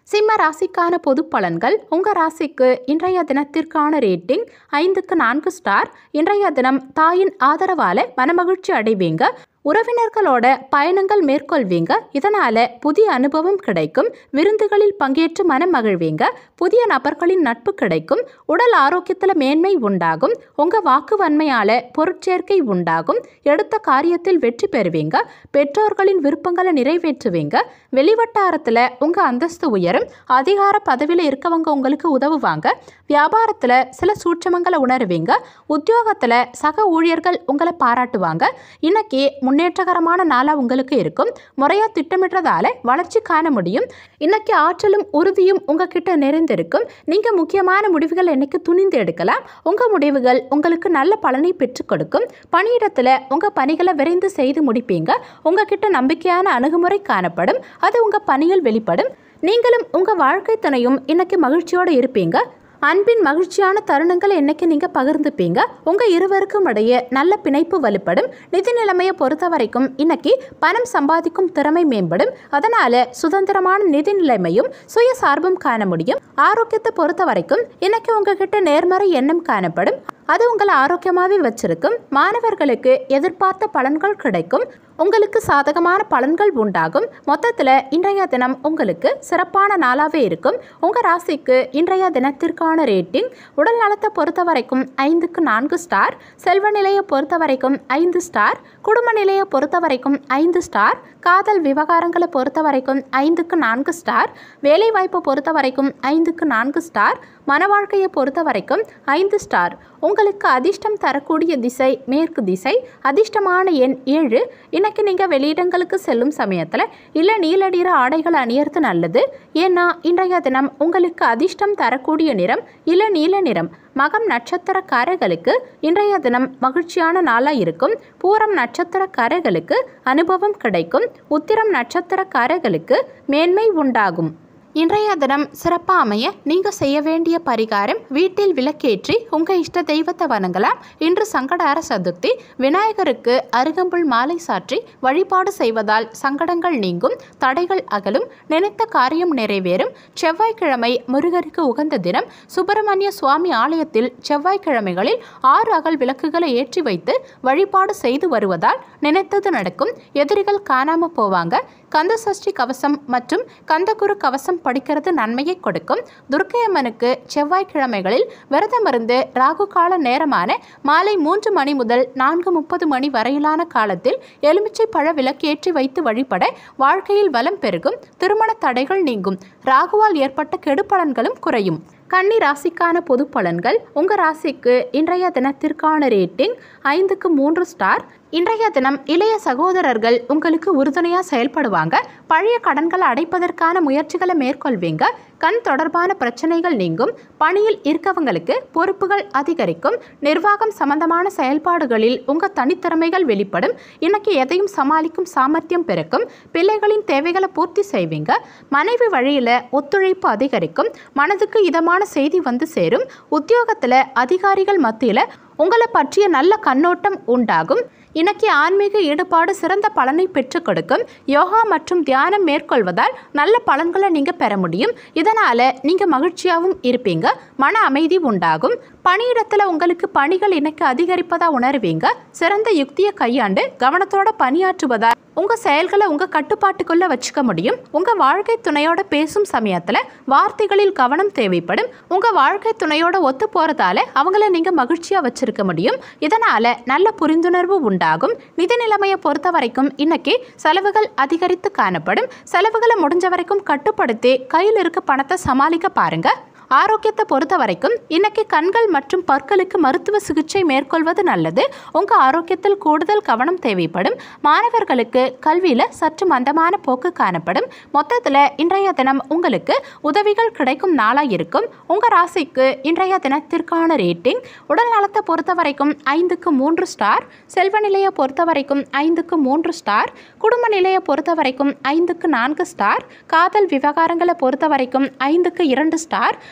சிம்ம ராசிக்கான பொது பலன்கள். உங்கள் ராசிக்கு இன்றைய தினத்திற்கான ரேட்டிங் ஐந்துக்கு நான்கு ஸ்டார். இன்றைய தினம் தாயின் ஆதரவால் மனமகிழ்ச்சி அடைவீங்க. உறவினர்களோட பயணங்கள் மேற்கொள்வீங்க. இதனால புதிய அனுபவம் கிடைக்கும். விருந்துகளில் பங்கேற்று மனம் மகிழ்வீங்க. புதிய நபர்களின் நட்பு கிடைக்கும். உடல் ஆரோக்கியத்தில் மேன்மை உண்டாகும். உங்க வாக்கு வன்மையால பொருட்சேர்க்கை உண்டாகும். எடுத்த காரியத்தில் வெற்றி பெறுவீங்க. பெற்றோர்களின் விருப்பங்களை நிறைவேற்றுவீங்க. வெளிவட்டாரத்தில் உங்க அந்தஸ்து உயரும். அதிகார பதவியில் இருக்கவங்க உங்களுக்கு உதவுவாங்க. வியாபாரத்தில் சில சூட்சமங்களை உணருவீங்க. உத்தியோகத்தில் சக ஊழியர்கள் உங்களை பாராட்டுவாங்க. இன்னைக்கு முன்னேற்றகரமான நாளாக உங்களுக்கு இருக்கும். முறையாக திட்டமிடுறதால வளர்ச்சி காண முடியும். இன்னைக்கு ஆற்றலும் உறுதியும் உங்ககிட்ட நிறைந்திருக்கும். நீங்கள் முக்கியமான முடிவுகள் இன்னைக்கு துணிந்து எடுக்கலாம். உங்கள் முடிவுகள் உங்களுக்கு நல்ல பலனை பெற்றுக் கொடுக்கும். பணியிடத்தில் உங்கள் பணிகளை விரைந்து செய்து முடிப்பீங்க. உங்ககிட்ட நம்பிக்கையான அணுகுமுறை காணப்படும். அது உங்கள் பணியில் வெளிப்படும். நீங்களும் உங்கள் வாழ்க்கை துணையும் இன்னைக்கு மகிழ்ச்சியோடு இருப்பீங்க. அன்பின் மகிழ்ச்சியான தருணங்களை இன்னைக்கு நீங்கள் பகிர்ந்துப்பீங்க. உங்கள் இருவருக்கும் இடையே நல்ல பிணைப்பு வலுப்படும். நிதி நிலைமையை பொறுத்த வரைக்கும் இன்னைக்கு பணம் சம்பாதிக்கும் திறமை மேம்படும். அதனால சுதந்திரமான நிதி நிலைமையும் சுயசார்பும் காண முடியும். ஆரோக்கியத்தை பொறுத்த வரைக்கும் இன்னைக்கு உங்ககிட்ட நேர்மறை எண்ணம் காணப்படும். அது உங்களை ஆரோக்கியமாகவே வச்சிருக்கும். மாணவர்களுக்கு எதிர்பார்த்த பலன்கள் கிடைக்கும். உங்களுக்கு சாதகமான பலன்கள் உண்டாகும். மொத்தத்தில் இன்றைய தினம் உங்களுக்கு சிறப்பான நாளாகவே இருக்கும். உங்கள் ராசிக்கு இன்றைய தினத்திற்கான ரேட்டிங் உடல் நலத்தை பொறுத்த வரைக்கும் ஐந்துக்கு நான்கு ஸ்டார். செல்வ நிலையை பொறுத்த வரைக்கும் ஐந்து ஸ்டார். குடும்ப நிலையை பொறுத்த வரைக்கும் ஐந்து ஸ்டார். காதல் விவகாரங்களை பொறுத்த வரைக்கும் ஐந்துக்கு நான்கு ஸ்டார். வேலைவாய்ப்பை பொறுத்த வரைக்கும் ஐந்துக்கு நான்கு ஸ்டார். மன வாழ்க்கையை பொறுத்த வரைக்கும் ஐந்து ஸ்டார். உங்களுக்கு அதிர்ஷ்டம் தரக்கூடிய திசை மேற்கு திசை. அதிர்ஷ்டமான எண் ஏழு. இன்னைக்கு நீங்கள் வெளியிடங்களுக்கு செல்லும் சமயத்தில் இல்லை நீலடிற ஆடைகள் அணியறது நல்லது. ஏன்னா இன்றைய தினம் உங்களுக்கு அதிர்ஷ்டம் தரக்கூடிய நிறம் இல்லை நீல நிறம். மகம் நட்சத்திரக்காரர்களுக்கு இன்றைய தினம் மகிழ்ச்சியான நாளாக இருக்கும். பூரம் நட்சத்திரக்காரர்களுக்கு அனுபவம் கிடைக்கும். உத்திரம் நட்சத்திரக்காரர்களுக்கு மேன்மை உண்டாகும். இன்றைய தினம் சிறப்பாக அமைய நீங்கள் செய்ய வேண்டிய பரிகாரம் வீட்டில் விளக்கேற்றி உங்கள் இஷ்ட தெய்வத்தை வணங்கலாம். இன்று சங்கடார சதுர்த்தி. விநாயகருக்கு அருகம்புல் மாலை சாற்றி வழிபாடு செய்வதால் சங்கடங்கள் நீங்கும். தடைகள் அகலும். நினைத்த காரியம் நிறைவேறும். செவ்வாய்க்கிழமை முருகருக்கு உகந்த தினம். சுப்பிரமணிய சுவாமி ஆலயத்தில் செவ்வாய்க்கிழமைகளில் ஆறு அகல் விளக்குகளை ஏற்றி வைத்து வழிபாடு செய்து வருவதால் நினைத்தது நடக்கும். எதிரிகள் காணாமல் போவாங்க. கந்த சஷ்டி கவசம் மற்றும் கந்தகுரு கவசம் படிக்கிறது நன்மையை கொடுக்கும். துர்க்கையம்மனுக்கு செவ்வாய்க்கிழமைகளில் விரதமிருந்து ராகு கால நேரமான மாலை மூன்று மணி முதல் நான்கு முப்பது மணி வரையிலான காலத்தில் எலுமிச்சை பழ விளக்கேற்றி வைத்து வழிபட வாழ்க்கையில் வளம் பெருகும். திருமண தடைகள் நீங்கும். ராகுவால் ஏற்பட்ட கெடுபலன்களும் குறையும். கன்னி ராசிக்கான பொது பலன்கள். உங்கள் ராசிக்கு இன்றைய தினத்திற்கான ரேட்டிங் ஐந்துக்கு மூன்று ஸ்டார். இன்றைய தினம் இளைய சகோதரர்கள் உங்களுக்கு உறுதுணையாக செயல்படுவாங்க. பழைய கடன்களை அடைப்பதற்கான முயற்சிகளை மேற்கொள்வீங்க. கண் தொடர்பான பிரச்சனைகள் நீங்கும். பணியில் இருக்கவங்களுக்கு பொறுப்புகள் அதிகரிக்கும். நிர்வாகம் சம்பந்தமான செயல்பாடுகளில் உங்கள் தனித்திறமைகள் வெளிப்படும். இன்னைக்கு எதையும் சமாளிக்கும் சாமர்த்தியம் பிறக்கும். பிள்ளைகளின் தேவைகளை பூர்த்தி செய்வீங்க. மனைவி வழியில் ஒத்துழைப்பு அதிகரிக்கும். மனதுக்கு இதமான செய்தி வந்து சேரும். உத்தியோகத்தில் அதிகாரிகள் மத்தியில் உங்களை பற்றிய நல்ல கண்ணோட்டம் உண்டாகும். இன்னைக்கு ஆன்மீக ஈடுபாடு சிறந்த பலனை பெற்றுக் கொடுக்கும். யோகா மற்றும் தியானம் மேற்கொள்வதால் நல்ல பலன்களை நீங்கள் பெற முடியும். இதனால் நீங்கள் மகிழ்ச்சியாகவும் இருப்பீங்க. மன அமைதி உண்டாகும். பணியிடத்தில் உங்களுக்கு பணிகள் இன்னைக்கு அதிகரிப்பதாக உணர்வீங்க. சிறந்த யுக்தியை கையாண்டு கவனத்தோட பணியாற்றுவதால் உங்கள் செயல்களை உங்கள் கட்டுப்பாட்டுக்குள்ளே வச்சுக்க முடியும். உங்கள் வாழ்க்கை துணையோட பேசும் சமயத்தில் வார்த்தைகளில் கவனம் தேவைப்படும். உங்கள் வாழ்க்கை துணையோட ஒத்து போகிறதால அவங்கள நீங்கள் மகிழ்ச்சியாக வச்சிருக்க முடியும். இதனால் நல்ல புரிந்துணர்வு உண்டாகும். நிதி நிலைமையை பொறுத்த வரைக்கும் இன்னைக்கு செலவுகள் அதிகரித்து காணப்படும். செலவுகளை முடிஞ்ச வரைக்கும் கட்டுப்படுத்தி கையில் இருக்க பணத்தை சமாளிக்க பாருங்க. ஆரோக்கியத்தை பொறுத்த வரைக்கும் இன்னைக்கு கண்கள் மற்றும் பற்களுக்கு மருத்துவ சிகிச்சை மேற்கொள்வது நல்லது. உங்கள் ஆரோக்கியத்தில் கூடுதல் கவனம் தேவைப்படும். மாணவர்களுக்கு கல்வியில் சற்று மந்தமான போக்கு காணப்படும். மொத்தத்தில் இன்றைய தினம் உங்களுக்கு உதவிகள் கிடைக்கும் நாளாக இருக்கும். உங்கள் ராசிக்கு இன்றைய தினத்திற்கான ரேட்டிங் உடல் நலத்தை பொறுத்த வரைக்கும் ஐந்துக்கு மூன்று ஸ்டார். செல்வ நிலையை பொறுத்த வரைக்கும் ஐந்துக்கு மூன்று ஸ்டார். குடும்ப நிலையை பொறுத்த வரைக்கும் ஐந்துக்கு நான்கு ஸ்டார். காதல் விவகாரங்களை பொறுத்த வரைக்கும் ஐந்துக்கு இரண்டு ஸ்டார்.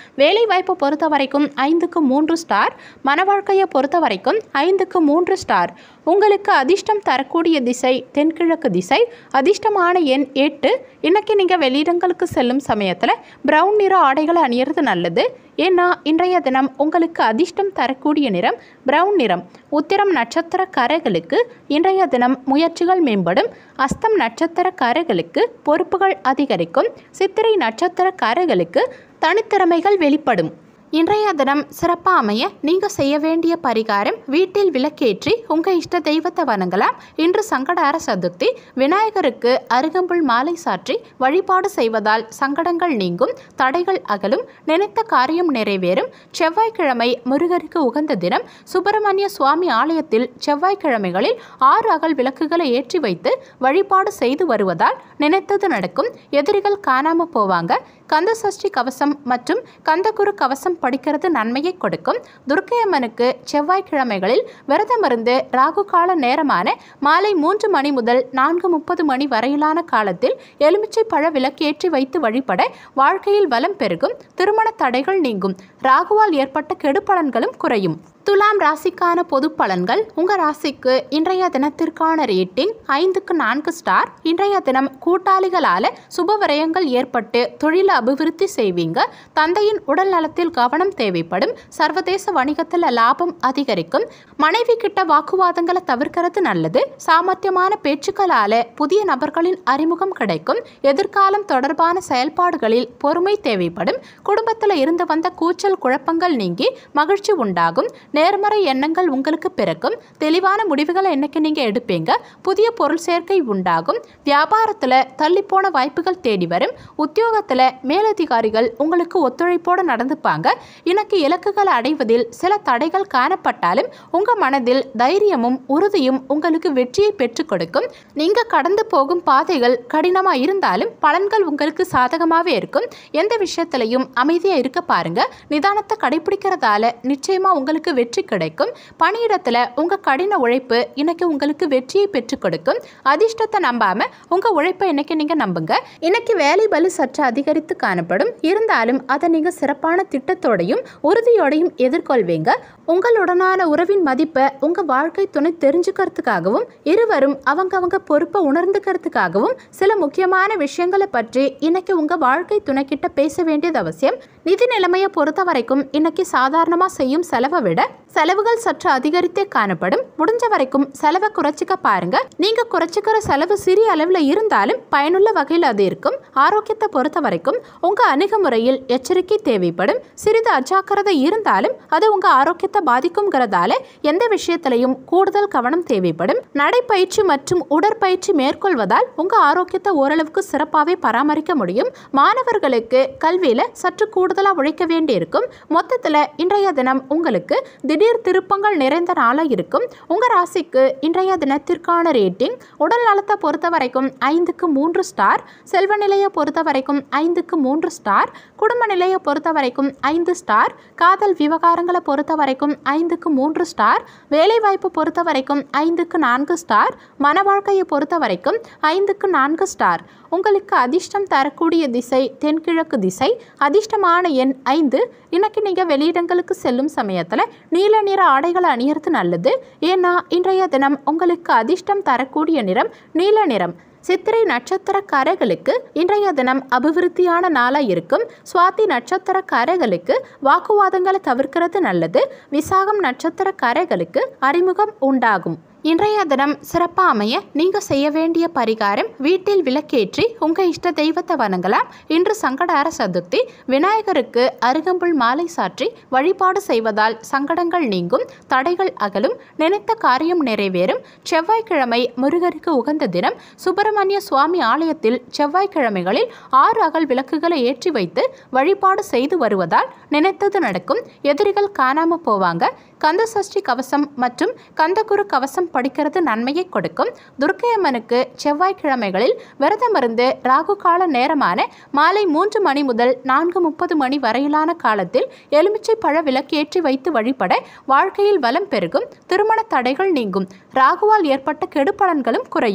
வேலைவாய்ப்பு பொறுத்த வரைக்கும் ஐந்துக்கு மூன்று ஸ்டார். மன வாழ்க்கையை பொறுத்த வரைக்கும் ஐந்துக்கு மூன்று ஸ்டார். உங்களுக்கு அதிர்ஷ்டம் தரக்கூடிய திசை தென்கிழக்கு திசை. அதிர்ஷ்டமான எண் எட்டு. இன்னைக்கு நீங்கள் வெளியிடங்களுக்கு செல்லும் சமயத்தில் ப்ரௌன் நிற ஆடைகளை அணியிறது நல்லது. ஏன்னா இன்றைய தினம் உங்களுக்கு அதிர்ஷ்டம் தரக்கூடிய நிறம் ப்ரௌன் நிறம். உத்திரம் நட்சத்திரக்காரர்களுக்கு இன்றைய தினம் முயற்சிகள் மேம்படும். அஸ்தம் நட்சத்திரக்காரர்களுக்கு பொறுப்புகள் அதிகரிக்கும். சித்திரை நட்சத்திரக்காரர்களுக்கு தனித்திறமைகள் வெளிப்படும். இன்றைய தினம் சிறப்பாக அமைய நீங்கள் செய்ய வேண்டிய பரிகாரம் வீட்டில் விளக்கேற்றி உங்கள் இஷ்ட தெய்வத்தை வணங்கலாம். இன்று சங்கடார சதுர்த்தி. விநாயகருக்கு அருகம்புல் மாலை சாற்றி வழிபாடு செய்வதால் சங்கடங்கள் நீங்கும், தடைகள் அகலும், நினைத்த காரியம் நிறைவேறும். செவ்வாய்க்கிழமை முருகருக்கு உகந்த தினம். சுப்பிரமணிய சுவாமி ஆலயத்தில் செவ்வாய்க்கிழமைகளில் ஆறு அகல் விளக்குகளை ஏற்றி வைத்து வழிபாடு செய்து வருவதால் நினைத்தது நடக்கும், எதிரிகள் காணாமல் போவாங்க. கந்த சஷ்டி கவசம் மற்றும் கந்தகுரு கவசம் படிக்கிறது நன்மையை கொடுக்கும். துர்க்கையம்மனுக்கு செவ்வாய்க்கிழமைகளில் விரதமிருந்து ராகு கால நேரமான மாலை மூன்று மணி முதல் நான்கு முப்பது மணி வரையிலான காலத்தில் எலுமிச்சை பழ விளக்கேற்றி வைத்து வழிபட வாழ்க்கையில் வளம் பெருகும், திருமண தடைகள் நீங்கும், ராகுவால் ஏற்பட்ட கெடுபலன்களும் குறையும். துலாம் ராசிக்கான பொது பலன்கள். உங்கள் ராசிக்கு இன்றைய தினத்திற்கான ரேட்டிங் ஐந்துக்கு நான்கு ஸ்டார். இன்றைய தினம் கூட்டாளிகளால் சுப விரயங்கள் ஏற்பட்டு தொழிலை அபிவிருத்தி செய்வீங்க. தந்தையின் உடல் நலத்தில் கவனம் தேவைப்படும். சர்வதேச வணிகத்தில் லாபம் அதிகரிக்கும். மனைவி கிட்ட வாக்குவாதங்களை தவிர்க்கிறது நல்லது. சாமர்த்தியமான பேச்சுக்களால் புதிய நபர்களின் அறிமுகம் கிடைக்கும். எதிர்காலம் தொடர்பான செயல்பாடுகளில் பொறுமை தேவைப்படும். குடும்பத்தில் இருந்து வந்த கூச்சல் குழப்பங்கள் நீங்கி மகிழ்ச்சி உண்டாகும். நேர்மறை எண்ணங்கள் உங்களுக்கு பிறக்கும். தெளிவான முடிவுகளை இன்னைக்கு நீங்க எடுப்பீங்க. புதிய பொருள் சேர்க்கை உண்டாகும். வியாபாரத்துல தள்ளி போன வாய்ப்புகள் தேடி வரும். உத்தியோகத்துல மேலதிகாரிகள் உங்களுக்கு ஒத்துழைப்போடு நடந்துப்பாங்க. இன்னைக்கு இலக்குகளை அடைவதில் சில தடைகள் காணப்பட்டாலும் உங்க மனதில் தைரியமும் உறுதியும் உங்களுக்கு வெற்றியை பெற்றுக் கொடுக்கும். நீங்க கடந்து போகும் பாதைகள் கடினமா இருந்தாலும் பலன்கள் உங்களுக்கு சாதகமாகவே இருக்கும். எந்த விஷயத்திலையும் அமைதியா இருக்க பாருங்க. நிதானத்தை கடைபிடிக்கிறதால நிச்சயமா உங்களுக்கு வெற்றி கிடைக்கும். பணியிடத்துல உங்க கடின உழைப்பு இன்னைக்கு உங்களுக்கு வெற்றியை பெற்றுக் கொடுக்கும். அதிர்ஷ்டத்தை நம்பாம உங்க உழைப்பை இன்னைக்கு நீங்க நம்புங்க. இன்னைக்கு வேலை பளு சற்று அதிகரித்து காணப்படும். இருந்தாலும் அதை நீங்க சிறப்பான திட்டத்தோடையும் உறுதியோடையும் எதிர்கொள்வீங்க. உங்களுடனான உறவின் மதிப்பை உங்க வாழ்க்கை துணை தெரிஞ்சுக்கிறதுக்காகவும் இருவரும் அவங்க அவங்க பொறுப்பை உணர்ந்துக்கிறதுக்காகவும் சில முக்கியமான விஷயங்களை பற்றி இன்னைக்கு உங்க வாழ்க்கை துணை கிட்ட பேச வேண்டியது அவசியம். நிதி நிலைமையை பொறுத்த வரைக்கும் இன்னைக்கு சாதாரணமா செய்யும் செலவை விட செலவுகள் சற்று அதிகரித்தே காணப்படும். முடிஞ்ச வரைக்கும் செலவை குறைச்சிக்க பாருங்க. நீங்க குறைச்சிக்கிற செலவு சிறிய அளவில் இருந்தாலும் பயனுள்ள வகையில் அது இருக்கும். ஆரோக்கியத்தை பொறுத்த வரைக்கும் உங்க அணுகுமுறையில் எச்சரிக்கை தேவைப்படும். சிறிது அஜாக்கிரதை இருந்தாலும் அது உங்க ஆரோக்கியத்தை பாதிக்கும்ங்கிறதால எந்த விஷயத்திலையும் கூடுதல் கவனம் தேவைப்படும். நடைப்பயிற்சி மற்றும் உடற்பயிற்சி மேற்கொள்வதால் உங்க ஆரோக்கியத்தை ஓரளவுக்கு சிறப்பாகவே பராமரிக்க முடியும். மாணவர்களுக்கு கல்வியில சற்று கூடுதலா உழைக்க வேண்டி இருக்கும். மொத்தத்துல இன்றைய தினம் உங்களுக்கு திடீர் திருப்பங்கள் நிறைந்த நாளா இருக்கும். உங்க ராசிக்கு இன்றைய தினத்திற்கான ரேட்டிங் உடல் நலத்தை பொறுத்த வரைக்கும் ஐந்துக்கு மூன்று ஸ்டார். செல்வ நிலையை பொறுத்த வரைக்கும் ஐந்துக்கு மூன்று ஸ்டார். குடும்ப நிலையை பொறுத்த வரைக்கும் ஐந்து ஸ்டார். காதல் விவகாரங்களை பொறுத்த வரைக்கும் ஐந்துக்கு மூன்று ஸ்டார். வேலைவாய்ப்பு பொறுத்த வரைக்கும் ஐந்துக்கு நான்கு ஸ்டார். மன வாழ்க்கையை பொறுத்த வரைக்கும் ஐந்துக்கு நான்கு ஸ்டார். உங்களுக்கு அதிர்ஷ்டம் தரக்கூடிய திசை தென்கிழக்கு திசை. அதிர்ஷ்டமான எண் ஐந்து. இன்னைக்கு நீங்கள் வெளியிடங்களுக்கு செல்லும் சமயத்தில் நீல நிற ஆடைகளை அணியறது நல்லது. ஏன்னா இன்றைய தினம் உங்களுக்கு அதிர்ஷ்டம் தரக்கூடிய நிறம் நீல நிறம். சித்திரை நட்சத்திரக்காரர்களுக்கு இன்றைய தினம் அபிவிருத்தியான நாளாக இருக்கும். சுவாதி நட்சத்திரக்காரர்களுக்கு வாக்குவாதங்களை தவிர்க்கிறது நல்லது. விசாகம் நட்சத்திரக்காரர்களுக்கு அறிமுகம் உண்டாகும். இன்றைய தினம் சிறப்பாக அமைய நீங்கள் செய்ய வேண்டிய பரிகாரம் வீட்டில் விளக்கேற்றி உங்கள் இஷ்ட தெய்வத்தை வணங்கலாம். இன்று சங்கடார சதுர்த்தி. விநாயகருக்கு அருகம்புல் மாலை சாற்றி வழிபாடு செய்வதால் சங்கடங்கள் நீங்கும், தடைகள் அகலும், நினைத்த காரியம் நிறைவேறும். செவ்வாய்க்கிழமை முருகருக்கு உகந்த தினம். சுப்பிரமணிய சுவாமி ஆலயத்தில் செவ்வாய்க்கிழமைகளில் ஆறு அகல் விளக்குகளை ஏற்றி வைத்து வழிபாடு செய்து வருவதால் நினைத்தது நடக்கும், எதிரிகள் காணாமல் போவாங்க. கந்த சஷ்டி கவசம் மற்றும் கந்தகுரு கவசம் படிக்கிறது நன்மையை கொடுக்கும். துர்க்கையம்மனுக்கு செவ்வாய்க்கிழமைகளில் விரதமிருந்து ராகு கால நேரமான மாலை மூன்று மணி முதல் நான்கு முப்பது மணி வரையிலான காலத்தில் எலுமிச்சை பழ விளக்கேற்றி வைத்து வழிபட வாழ்க்கையில் வளம் பெருகும், திருமண தடைகள் நீங்கும், ராகுவால் ஏற்பட்ட கெடுபலன்களும் குறையும்.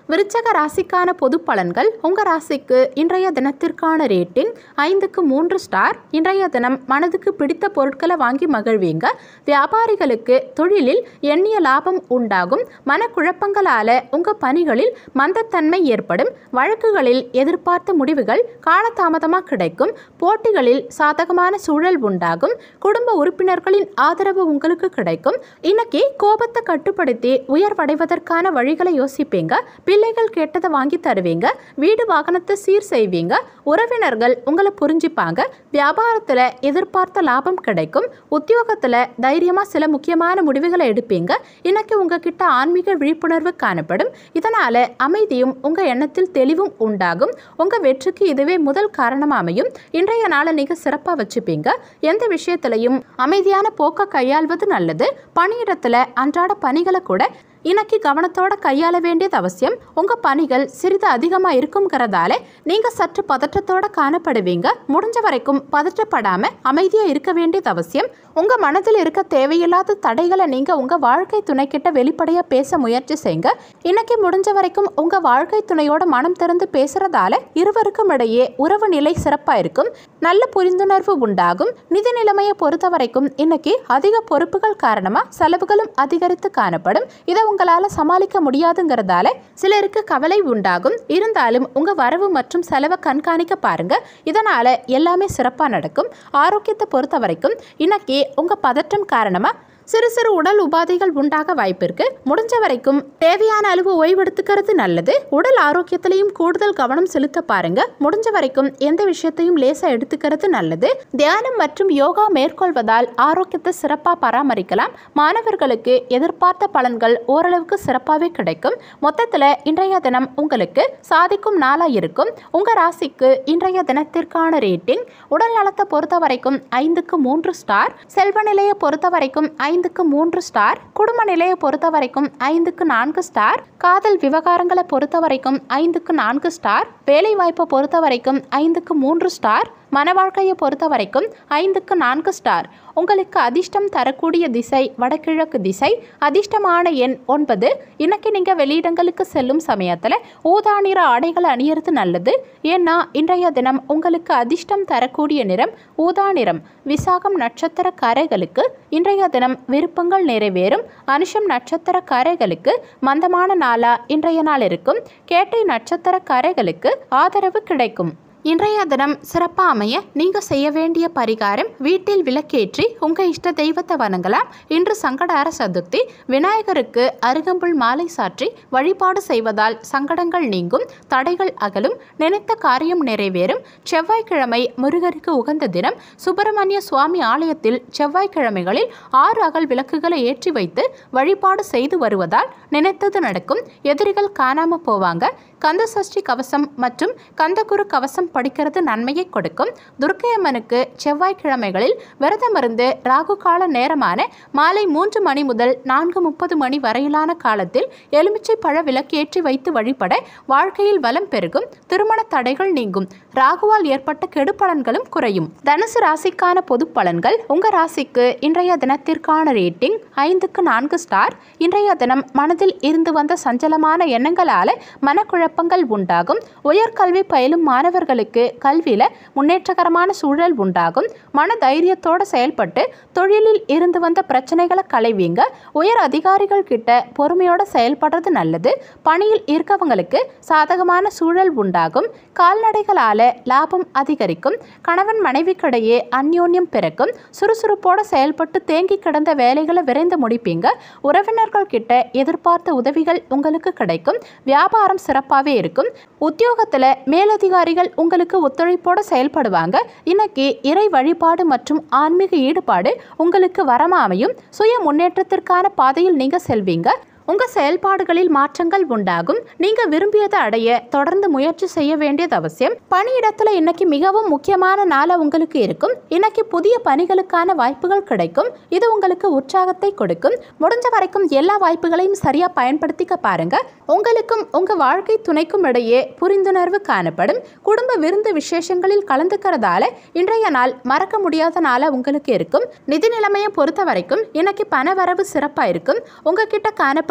விருச்சக ராசிக்கான பொது பலன்கள். உங்கள் ராசிக்கு இன்றைய தினத்திற்கான ரேட்டிங் ஐந்துக்கு மூன்று ஸ்டார். இன்றைய தினம் மனதுக்கு பிடித்த பொருட்களை வாங்கி மகிழ்வீங்க. வியாபாரிகளுக்கு தொழிலில் எண்ணிய லாபம் உண்டாகும். மனக்குழப்பங்களால் உங்கள் பணிகளில் மந்தத்தன்மை ஏற்படும். வழக்குகளில் எதிர்பார்த்த முடிவுகள் காலதாமதமாக கிடைக்கும். போட்டிகளில் சாதகமான சூழல் உண்டாகும். குடும்ப உறுப்பினர்களின் ஆதரவு உங்களுக்கு கிடைக்கும். இன்னைக்கு கோபத்தை கட்டுப்படுத்தி உயர்வடைவதற்கான வழிகளை யோசிப்பீங்க. பிள்ளைகள் கேட்டதை வாங்கி தருவீங்க. வீடு வாகனத்தை சீர் செய்வீங்க. உறவினர்கள் உங்களை புரிஞ்சுப்பாங்க. வியாபாரத்தில் எதிர்பார்த்த லாபம் கிடைக்கும். உத்தியோகத்தில் தைரியமாக சில முக்கியமான முடிவுகளை எடுப்பீங்க. இன்னைக்கு உங்ககிட்ட ஆன்மீக விழிப்புணர்வு காணப்படும். இதனால் அமைதியும் உங்கள் எண்ணத்தில் தெளிவும் உண்டாகும். உங்கள் வெற்றிக்கு இதுவே முதல் காரணமாக அமையும். இன்றைய நாளை நீங்கள் சிறப்பாக வச்சுப்பீங்க. எந்த விஷயத்திலையும் அமைதியான போக்கை கையாள்வது நல்லது. பணியிடத்தில் அன்றாட பணிகளை கூட இன்னைக்கு கவனத்தோட கையாள வேண்டியது அவசியம். உங்கள் பணிகள் சிறிது அதிகமாக இருக்குங்கிறதால நீங்கள் சற்று பதற்றத்தோட காணப்படுவீங்க. முடிஞ்ச வரைக்கும் பதற்றப்படாமல் அமைதியாக இருக்க வேண்டியது அவசியம். உங்கள் மனதில் இருக்க தேவையில்லாத தடைகளை நீங்கள் உங்கள் வாழ்க்கை துணைக்கிட்ட வெளிப்படையாக பேச முயற்சி செய்யுங்க. இன்னைக்கு முடிஞ்ச வரைக்கும் உங்கள் வாழ்க்கை துணையோட மனம் திறந்து பேசுகிறதால இருவருக்கும் இடையே உறவு நிலை சிறப்பாக இருக்கும். நல்ல புரிந்துணர்வு உண்டாகும். நிதி நிலைமையை பொறுத்த வரைக்கும் இன்னைக்கு அதிக பொறுப்புகள் காரணமாக செலவுகளும் அதிகரித்து காணப்படும். இதை உங்களால் சமாளிக்க முடியாதுங்கிறதால சிலருக்கு கவலை உண்டாகும். இருந்தாலும் உங்கள் வரவு மற்றும் செலவை கண்காணிக்க பாருங்க. இதனால் எல்லாமே சிறப்பாக நடக்கும். ஆரோக்கியத்தை பொறுத்த வரைக்கும் இன்னைக்கு உங்கள் பதற்றம் காரணமாக சிறு சிறு உடல் உபாதைகள் உண்டாக வாய்ப்பு இருக்கு. முடிஞ்ச வரைக்கும் தேவையான அளவு ஓய்வெடுத்துக்கிறது நல்லது. உடல் ஆரோக்கியத்திலையும் கூடுதல் கவனம் செலுத்த பாருங்க. முடிஞ்ச வரைக்கும் எந்த விஷயத்தையும் லேசா எடுத்துக்கிறது நல்லது. தியானம் மற்றும் யோகா மேற்கொள்வதால் ஆரோக்கியத்தை சிறப்பாக பராமரிக்கலாம். மாணவர்களுக்கு எதிர்பார்த்த பலன்கள் ஓரளவுக்கு சிறப்பாகவே கிடைக்கும். மொத்தத்தில் இன்றைய தினம் உங்களுக்கு சாதிக்கும் நாளாக இருக்கும். உங்கள் ராசிக்கு இன்றைய தினத்திற்கான ரேட்டிங் உடல் நலத்தை பொறுத்த வரைக்கும் ஐந்துக்கு மூன்று ஸ்டார். செல்வ நிலையை பொறுத்த வரைக்கும் ஐந்துக்கு மூன்று ஸ்டார். குடும்ப நிலையை பொறுத்த வரைக்கும் ஐந்துக்கு நான்கு ஸ்டார். காதல் விவகாரங்களை பொறுத்த வரைக்கும் ஐந்துக்கு நான்கு ஸ்டார். வேலை வாய்ப்பை பொறுத்த வரைக்கும் ஐந்துக்கு மூன்று ஸ்டார். மன வாழ்க்கையை பொறுத்த வரைக்கும் ஐந்துக்கு நான்கு ஸ்டார். உங்களுக்கு அதிர்ஷ்டம் தரக்கூடிய திசை வடகிழக்கு திசை. அதிர்ஷ்டமான எண் ஒன்பது. இன்னைக்கு நீங்கள் வெளியிடங்களுக்கு செல்லும் சமயத்தில் ஊதா நிற ஆடைகளை அணியறது நல்லது. ஏன்னா இன்றைய தினம் உங்களுக்கு அதிர்ஷ்டம் தரக்கூடிய நிறம் ஊதா நிறம். விசாகம் நட்சத்திரக்காரர்களுக்கு இன்றைய தினம் விருப்பங்கள் நிறைவேறும். அனுஷம் நட்சத்திரக்காரர்களுக்கு மந்தமான நாளா இன்றைய நாள் இருக்கும். கேட்டை நட்சத்திரக்காரர்களுக்கு ஆதரவு கிடைக்கும். இன்றைய தினம் சிறப்பாக அமைய நீங்கள் செய்ய வேண்டிய பரிகாரம் வீட்டில் விளக்கேற்றி உங்கள் இஷ்ட தெய்வத்தை வணங்கலாம். இன்று சங்கடார சதுர்த்தி. விநாயகருக்கு அருகம்புல் மாலை சாற்றி வழிபாடு செய்வதால் சங்கடங்கள் நீங்கும். தடைகள் அகலும். நினைத்த காரியம் நிறைவேறும். செவ்வாய்க்கிழமை முருகருக்கு உகந்த தினம். சுப்பிரமணிய சுவாமி ஆலயத்தில் செவ்வாய்க்கிழமைகளில் ஆறு அகல் விளக்குகளை ஏற்றி வைத்து வழிபாடு செய்து வருவதால் நினைத்தது நடக்கும். எதிரிகள் காணாமல் போவாங்க. கந்த சஷ்டி கவசம் மற்றும் கந்தகுரு கவசம் படிக்கிறது நன்மையை கொடுக்கும். துர்க்கையம்மனுக்கு செவ்வாய்க்கிழமைகளில் விரதமிருந்து ராகு கால நேரமான மாலை மூன்று மணி முதல் நான்கு முப்பது மணி வரையிலான காலத்தில் எலுமிச்சை பழ விளக்கேற்றி வைத்து வழிபட வாழ்க்கையில் வளம் பெருகும். திருமண தடைகள் நீங்கும். ராகுவால் ஏற்பட்ட கெடுபலன்களும் குறையும். தனுசு ராசிக்கான பொது பலன்கள். உங்கள் ராசிக்கு இன்றைய தினத்திற்கான ரேட்டிங் ஐந்துக்கு நான்கு ஸ்டார். இன்றைய தினம் மனதில் இருந்து வந்த சஞ்சலமான எண்ணங்களால் மனக்குழப்பங்கள் உண்டாகும். உயர்கல்வி பயிலும் மாணவர்களுக்கு கல்வியில முன்னேற்றகரமான சூழல் உண்டாகும். மன தைரியத்தோடு செயல்பட்டு தொழிலில் இருந்து வந்த பிரச்சனைகளை களைவீங்க. உயர் அதிகாரிகள் கிட்ட பொறுமையோட செயல்படுறது நல்லது. பணியில் இருக்கவங்களுக்கு சாதகமான சூழல் உண்டாகும். கால்நடைகளால லாபம் அதிகரிக்கும். கணவன் மனைவிக்கிடையே அந்யோன்யம் பிறக்கும். சுறுசுறுப்போட செயல்பட்டு தேங்கி கிடந்த வேலைகளை விரைந்து முடிப்பீங்க. உறவினர்கள் கிட்ட எதிர்பார்த்த உதவிகள் உங்களுக்கு கிடைக்கும். வியாபாரம் சிறப்பாகவே இருக்கும். உத்தியோகத்துல மேலதிகாரிகள் உங்களுக்கு ஒத்துழைப்போடு செயல்படுவாங்க. இன்னைக்கு இறை வழிபாடு மற்றும் ஆன்மீக ஈடுபாடு உங்களுக்கு வரமா அமையும். சுய முன்னேற்றத்திற்கான பாதையில் நீங்க செல்வீங்க. உங்கள் செயல்பாடுகளில் மாற்றங்கள் உண்டாகும். நீங்கள் விரும்பியதை அடைய தொடர்ந்து முயற்சி செய்ய வேண்டியது அவசியம். பணியிடத்தில் இன்னைக்கு மிகவும் முக்கியமான நாளாக உங்களுக்கு இருக்கும். இன்னைக்கு புதிய பணிகளுக்கான வாய்ப்புகள் கிடைக்கும். இது உங்களுக்கு உற்சாகத்தை கொடுக்கும். முடிஞ்ச வரைக்கும் எல்லா வாய்ப்புகளையும் சரியாக பயன்படுத்திக்க பாருங்க. உங்களுக்கும் உங்கள் வாழ்க்கை துணைக்கும் இடையே புரிந்துணர்வு காணப்படும். குடும்ப விருந்து விசேஷங்களில் கலந்துக்கிறதால இன்றைய நாள் மறக்க முடியாத நாளாக உங்களுக்கு இருக்கும். நிதி நிலைமையை பொறுத்த வரைக்கும் இன்னைக்கு பண வரவு சிறப்பாக இருக்கும். உங்ககிட்ட காணப்படும்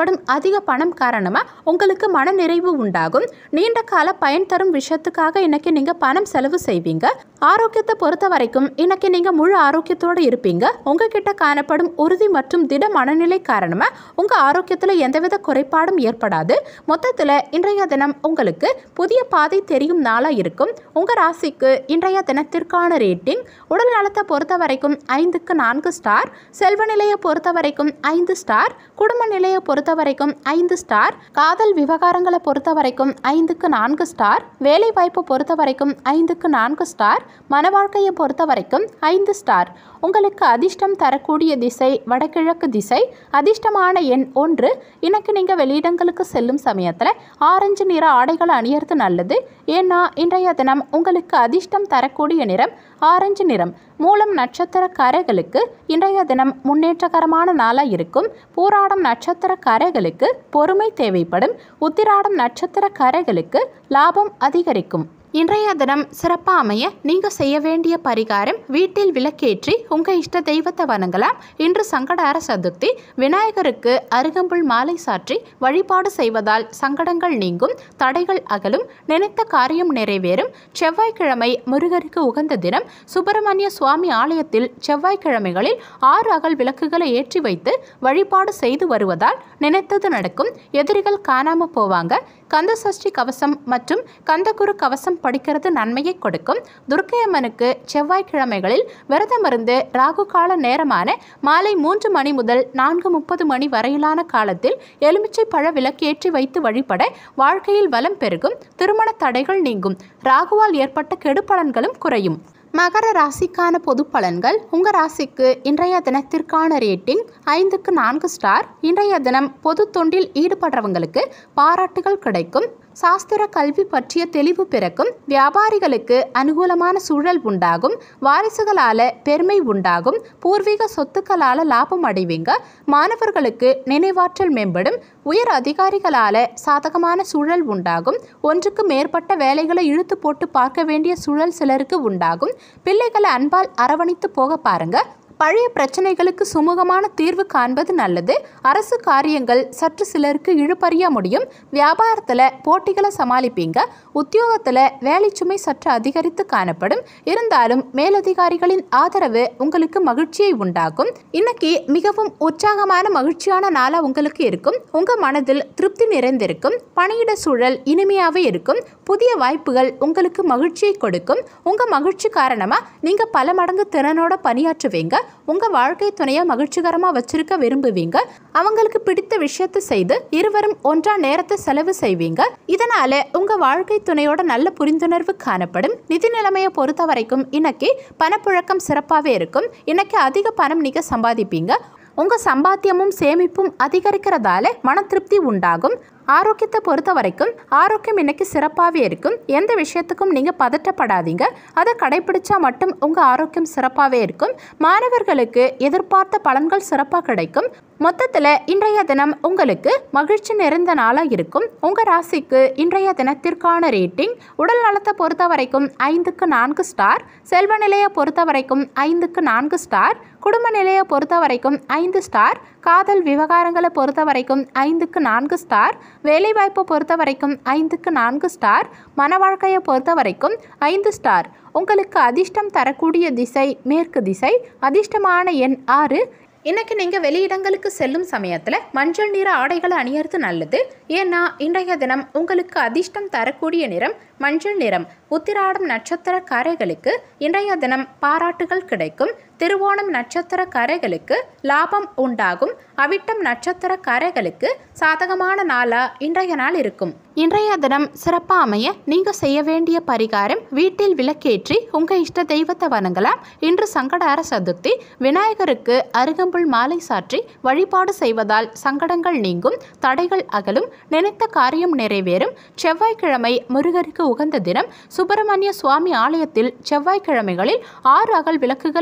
காணப்படும் அதிக பணம் காரணமாக உங்களுக்கு மனநிறைவு உண்டாகும். நீண்ட கால பயன் தரும் விஷயத்துக்காக இன்னைக்கு நீங்கள் பணம் செலவு செய்வீங்க. ஆரோக்கியத்தை பொறுத்த வரைக்கும் இன்னைக்கு நீங்கள் முழு ஆரோக்கியத்தோடு இருப்பீங்க. உங்ககிட்ட காணப்படும் உறுதி மற்றும் திட மனநிலை காரணமாக உங்கள் ஆரோக்கியத்தில் எந்தவித குறைபாடும் ஏற்படாது. மொத்தத்தில் இன்றைய தினம் உங்களுக்கு புதிய பாதை தெரியும் நாளாக இருக்கும். உங்கள் ராசிக்கு இன்றைய தினத்திற்கான ரேட்டிங் உடல் நலத்தை பொறுத்த வரைக்கும் ஐந்துக்கு நான்கு ஸ்டார், செல்வ நிலையை பொறுத்த வரைக்கும் ஐந்து ஸ்டார், குடும்ப நிலையை பொறுத்த வரைக்கும் ஐந்து ஸ்டார், காதல் விவகாரங்களை பொறுத்த வரைக்கும் ஐந்துக்கு நான்கு ஸ்டார், வேலை வாய்ப்பை பொறுத்த வரைக்கும் ஐந்துக்கு நான்கு ஸ்டார், மன வாழ்க்கையை பொறுத்த வரைக்கும் ஐந்து ஸ்டார். உங்களுக்கு அதிர்ஷ்டம் தரக்கூடிய திசை வடகிழக்கு திசை, அதிர்ஷ்டமான எண் ஒன்று. இன்னைக்கு நீங்கள் வெளியிடங்களுக்கு செல்லும் சமயத்தில் ஆரஞ்சு நிற ஆடைகளை அணியறது நல்லது. ஏன்னா இன்றைய தினம் உங்களுக்கு அதிர்ஷ்டம் தரக்கூடிய நிறம் ஆரஞ்சு நிறம். மூலம் நட்சத்திரக்காரர்களுக்கு இன்றைய தினம் முன்னேற்றகரமான நாளாக இருக்கும். பூராடம் நட்சத்திரக்காரர்களுக்கு பொறுமை தேவைப்படும். உத்திராடம் நட்சத்திரக்காரர்களுக்கு லாபம் அதிகரிக்கும். இன்றைய தினம் சிறப்பாக அமைய நீங்கள் செய்ய வேண்டிய பரிகாரம் வீட்டில் விளக்கேற்றி உங்கள் இஷ்ட தெய்வத்தை வணங்கலாம். இன்று சங்கடார சதுர்த்தி. விநாயகருக்கு அருகம்புல் மாலை சாற்றி வழிபாடு செய்வதால் சங்கடங்கள் நீங்கும், தடைகள் அகலும், நினைத்த காரியம் நிறைவேறும். செவ்வாய்க்கிழமை முருகருக்கு உகந்த தினம். சுப்பிரமணிய சுவாமி ஆலயத்தில் செவ்வாய்க்கிழமைகளில் ஆறு அகல் விளக்குகளை ஏற்றி வைத்து வழிபாடு செய்து வருவதால் நினைத்தது நடக்கும், எதிரிகள் காணாமல் போவாங்க. கந்த சஷ்டி கவசம் மற்றும் கந்தகுரு கவசம் படிக்கிறது நன்மையை கொடுக்கும். துர்க்கையம்மனுக்கு செவ்வாய்க்கிழமைகளில் விரதமிருந்து ராகு கால நேரமான மாலை மூன்று மணி முதல் நான்கு முப்பது மணி வரையிலான காலத்தில் எலுமிச்சை பழ விளக்கேற்றி வைத்து வழிபட வாழ்க்கையில் வளம் பெருகும், திருமண தடைகள் நீங்கும், ராகுவால் ஏற்பட்ட கெடுபலன்களும் குறையும். மகர ராசிக்கான பொது பலன்கள். உங்கள் ராசிக்கு இன்றைய தினத்திற்கான ரேட்டிங் ஐந்துக்கு நான்கு ஸ்டார். இன்றைய தினம் பொது தொண்டில் ஈடுபடுறவங்களுக்கு பாராட்டுகள் கிடைக்கும். சாஸ்திர கல்வி பற்றிய தெளிவு பிறக்கும். வியாபாரிகளுக்கு அனுகூலமான சூழல் உண்டாகும். வாரிசுகளால் பெருமை உண்டாகும். பூர்வீக சொத்துக்களால் லாபம் அடைவீங்க. மாணவர்களுக்கு நினைவாற்றல் மேம்படும். உயர் அதிகாரிகளால் சாதகமான சூழல் உண்டாகும். ஒன்றுக்கு மேற்பட்ட வேலைகளை இழுத்து போட்டு பார்க்க வேண்டிய சூழல் சிலருக்கு உண்டாகும். பிள்ளைகளை அன்பால் அரவணைத்து போக பாருங்க. பழைய பிரச்சனைகளுக்கு சுமூகமான தீர்வு காண்பது நல்லது. அரசு காரியங்கள் சற்று சிலருக்கு இழுபறிய முடியும். வியாபாரத்தில் போட்டிகளை சமாளிப்பீங்க. உத்தியோகத்தில் வேலை சுமை சற்று அதிகரித்து காணப்படும். இருந்தாலும் மேலதிகாரிகளின் ஆதரவு உங்களுக்கு மகிழ்ச்சியை உண்டாகும். இன்னைக்கு மிகவும் உற்சாகமான மகிழ்ச்சியான நாளாக உங்களுக்கு இருக்கும். உங்கள் மனதில் திருப்தி நிறைந்திருக்கும். பணியிட சூழல் இனிமையாகவே இருக்கும். புதிய வாய்ப்புகள் உங்களுக்கு மகிழ்ச்சியை கொடுக்கும். உங்கள் மகிழ்ச்சி காரணமாக நீங்கள் பல மடங்கு திறனோட பணியாற்றுவீங்க. உங்கள் வாழ்க்கை துணையை மகிழ்ச்சிகரமாக வச்சிருக்க விரும்புவீங்க. அவங்களுக்கு பிடித்த விஷயத்தை செய்து இருவரும் ஒன்றா நேரத்தை செலவு செய்வீங்க. இதனால உங்கள் வாழ்க்கை துணையோட நல்ல புரிந்துணர்வு காணப்படும். நிதி நிலைமையை பொறுத்த வரைக்கும் இன்னைக்கு பணப்புழக்கம் சிறப்பாகவே இருக்கும். இன்னைக்கு அதிக பணம் நீங்கள் சம்பாதிப்பீங்க. உங்கள் சம்பாத்தியமும் சேமிப்பும் அதிகரிக்கிறதால மன திருப்தி உண்டாகும். ஆரோக்கியத்தை பொறுத்த வரைக்கும் ஆரோக்கியம் இன்னைக்கு சிறப்பாகவே இருக்கும். எந்த விஷயத்துக்கும் நீங்கள் பதட்டப்படாதீங்க. அதை கடைபிடிச்சா மட்டும் உங்கள் ஆரோக்கியம் சிறப்பாகவே இருக்கும். மாணவர்களுக்கு எதிர்பார்த்த பலன்கள் சிறப்பாக கிடைக்கும். மொத்தத்தில் இன்றைய தினம் உங்களுக்கு மகிழ்ச்சி நிறைந்த நாளாக இருக்கும். உங்கள் ராசிக்கு இன்றைய தினத்திற்கான ரேட்டிங் உடல் நலத்தை பொறுத்த வரைக்கும் ஐந்துக்கு நான்கு ஸ்டார், செல்வ நிலையை பொறுத்த வரைக்கும் ஐந்துக்கு நான்கு ஸ்டார், குடும்ப நிலையை பொறுத்த வரைக்கும் ஐந்து ஸ்டார், காதல் விவகாரங்களை பொறுத்த வரைக்கும் ஐந்துக்கு நான்கு ஸ்டார், வேலைவாய்ப்பை பொறுத்த வரைக்கும் ஐந்துக்கு நான்கு ஸ்டார், மன வாழ்க்கையை பொறுத்த வரைக்கும் ஐந்து ஸ்டார். உங்களுக்கு அதிர்ஷ்டம் தரக்கூடிய திசை மேற்கு திசை, அதிர்ஷ்டமான எண் ஆறு. இன்னைக்கு நீங்கள் வெளியிடங்களுக்கு செல்லும் சமயத்தில் மஞ்சள் நிற ஆடைகளை அணியறது நல்லது. ஏன்னா இன்றைய தினம் உங்களுக்கு அதிர்ஷ்டம் தரக்கூடிய நிறம் மஞ்சள் நிறம். உத்திராடம் நட்சத்திரக்காரர்களுக்கு இன்றைய தினம் பாராட்டுகள் கிடைக்கும். திருவோணம் நட்சத்திரக்காரர்களுக்கு லாபம் உண்டாகும். அவிட்டம் நட்சத்திரக்காரர்களுக்கு சாதகமான நாளா இன்றைய நாள் இருக்கும். இன்றைய தினம் சிறப்பாக அமைய நீங்கள் செய்ய வேண்டிய பரிகாரம் வீட்டில் விளக்கேற்றி உங்கள் இஷ்ட தெய்வத்தை வணங்கலாம். இன்று சங்கடார சதுர்த்தி. விநாயகருக்கு அருகம்புல் மாலை சாற்றி வழிபாடு செய்வதால் சங்கடங்கள் நீங்கும், தடைகள் அகலும், நினைத்த காரியம் நிறைவேறும். செவ்வாய்க்கிழமை முருகருக்கு உகந்த தினம். சுப்பிரமணிய சுவாமி ஆலயத்தில் செவ்வாய்க்கிழமைகளில் ஆறு அகல் விளக்குகளை ஏற்றி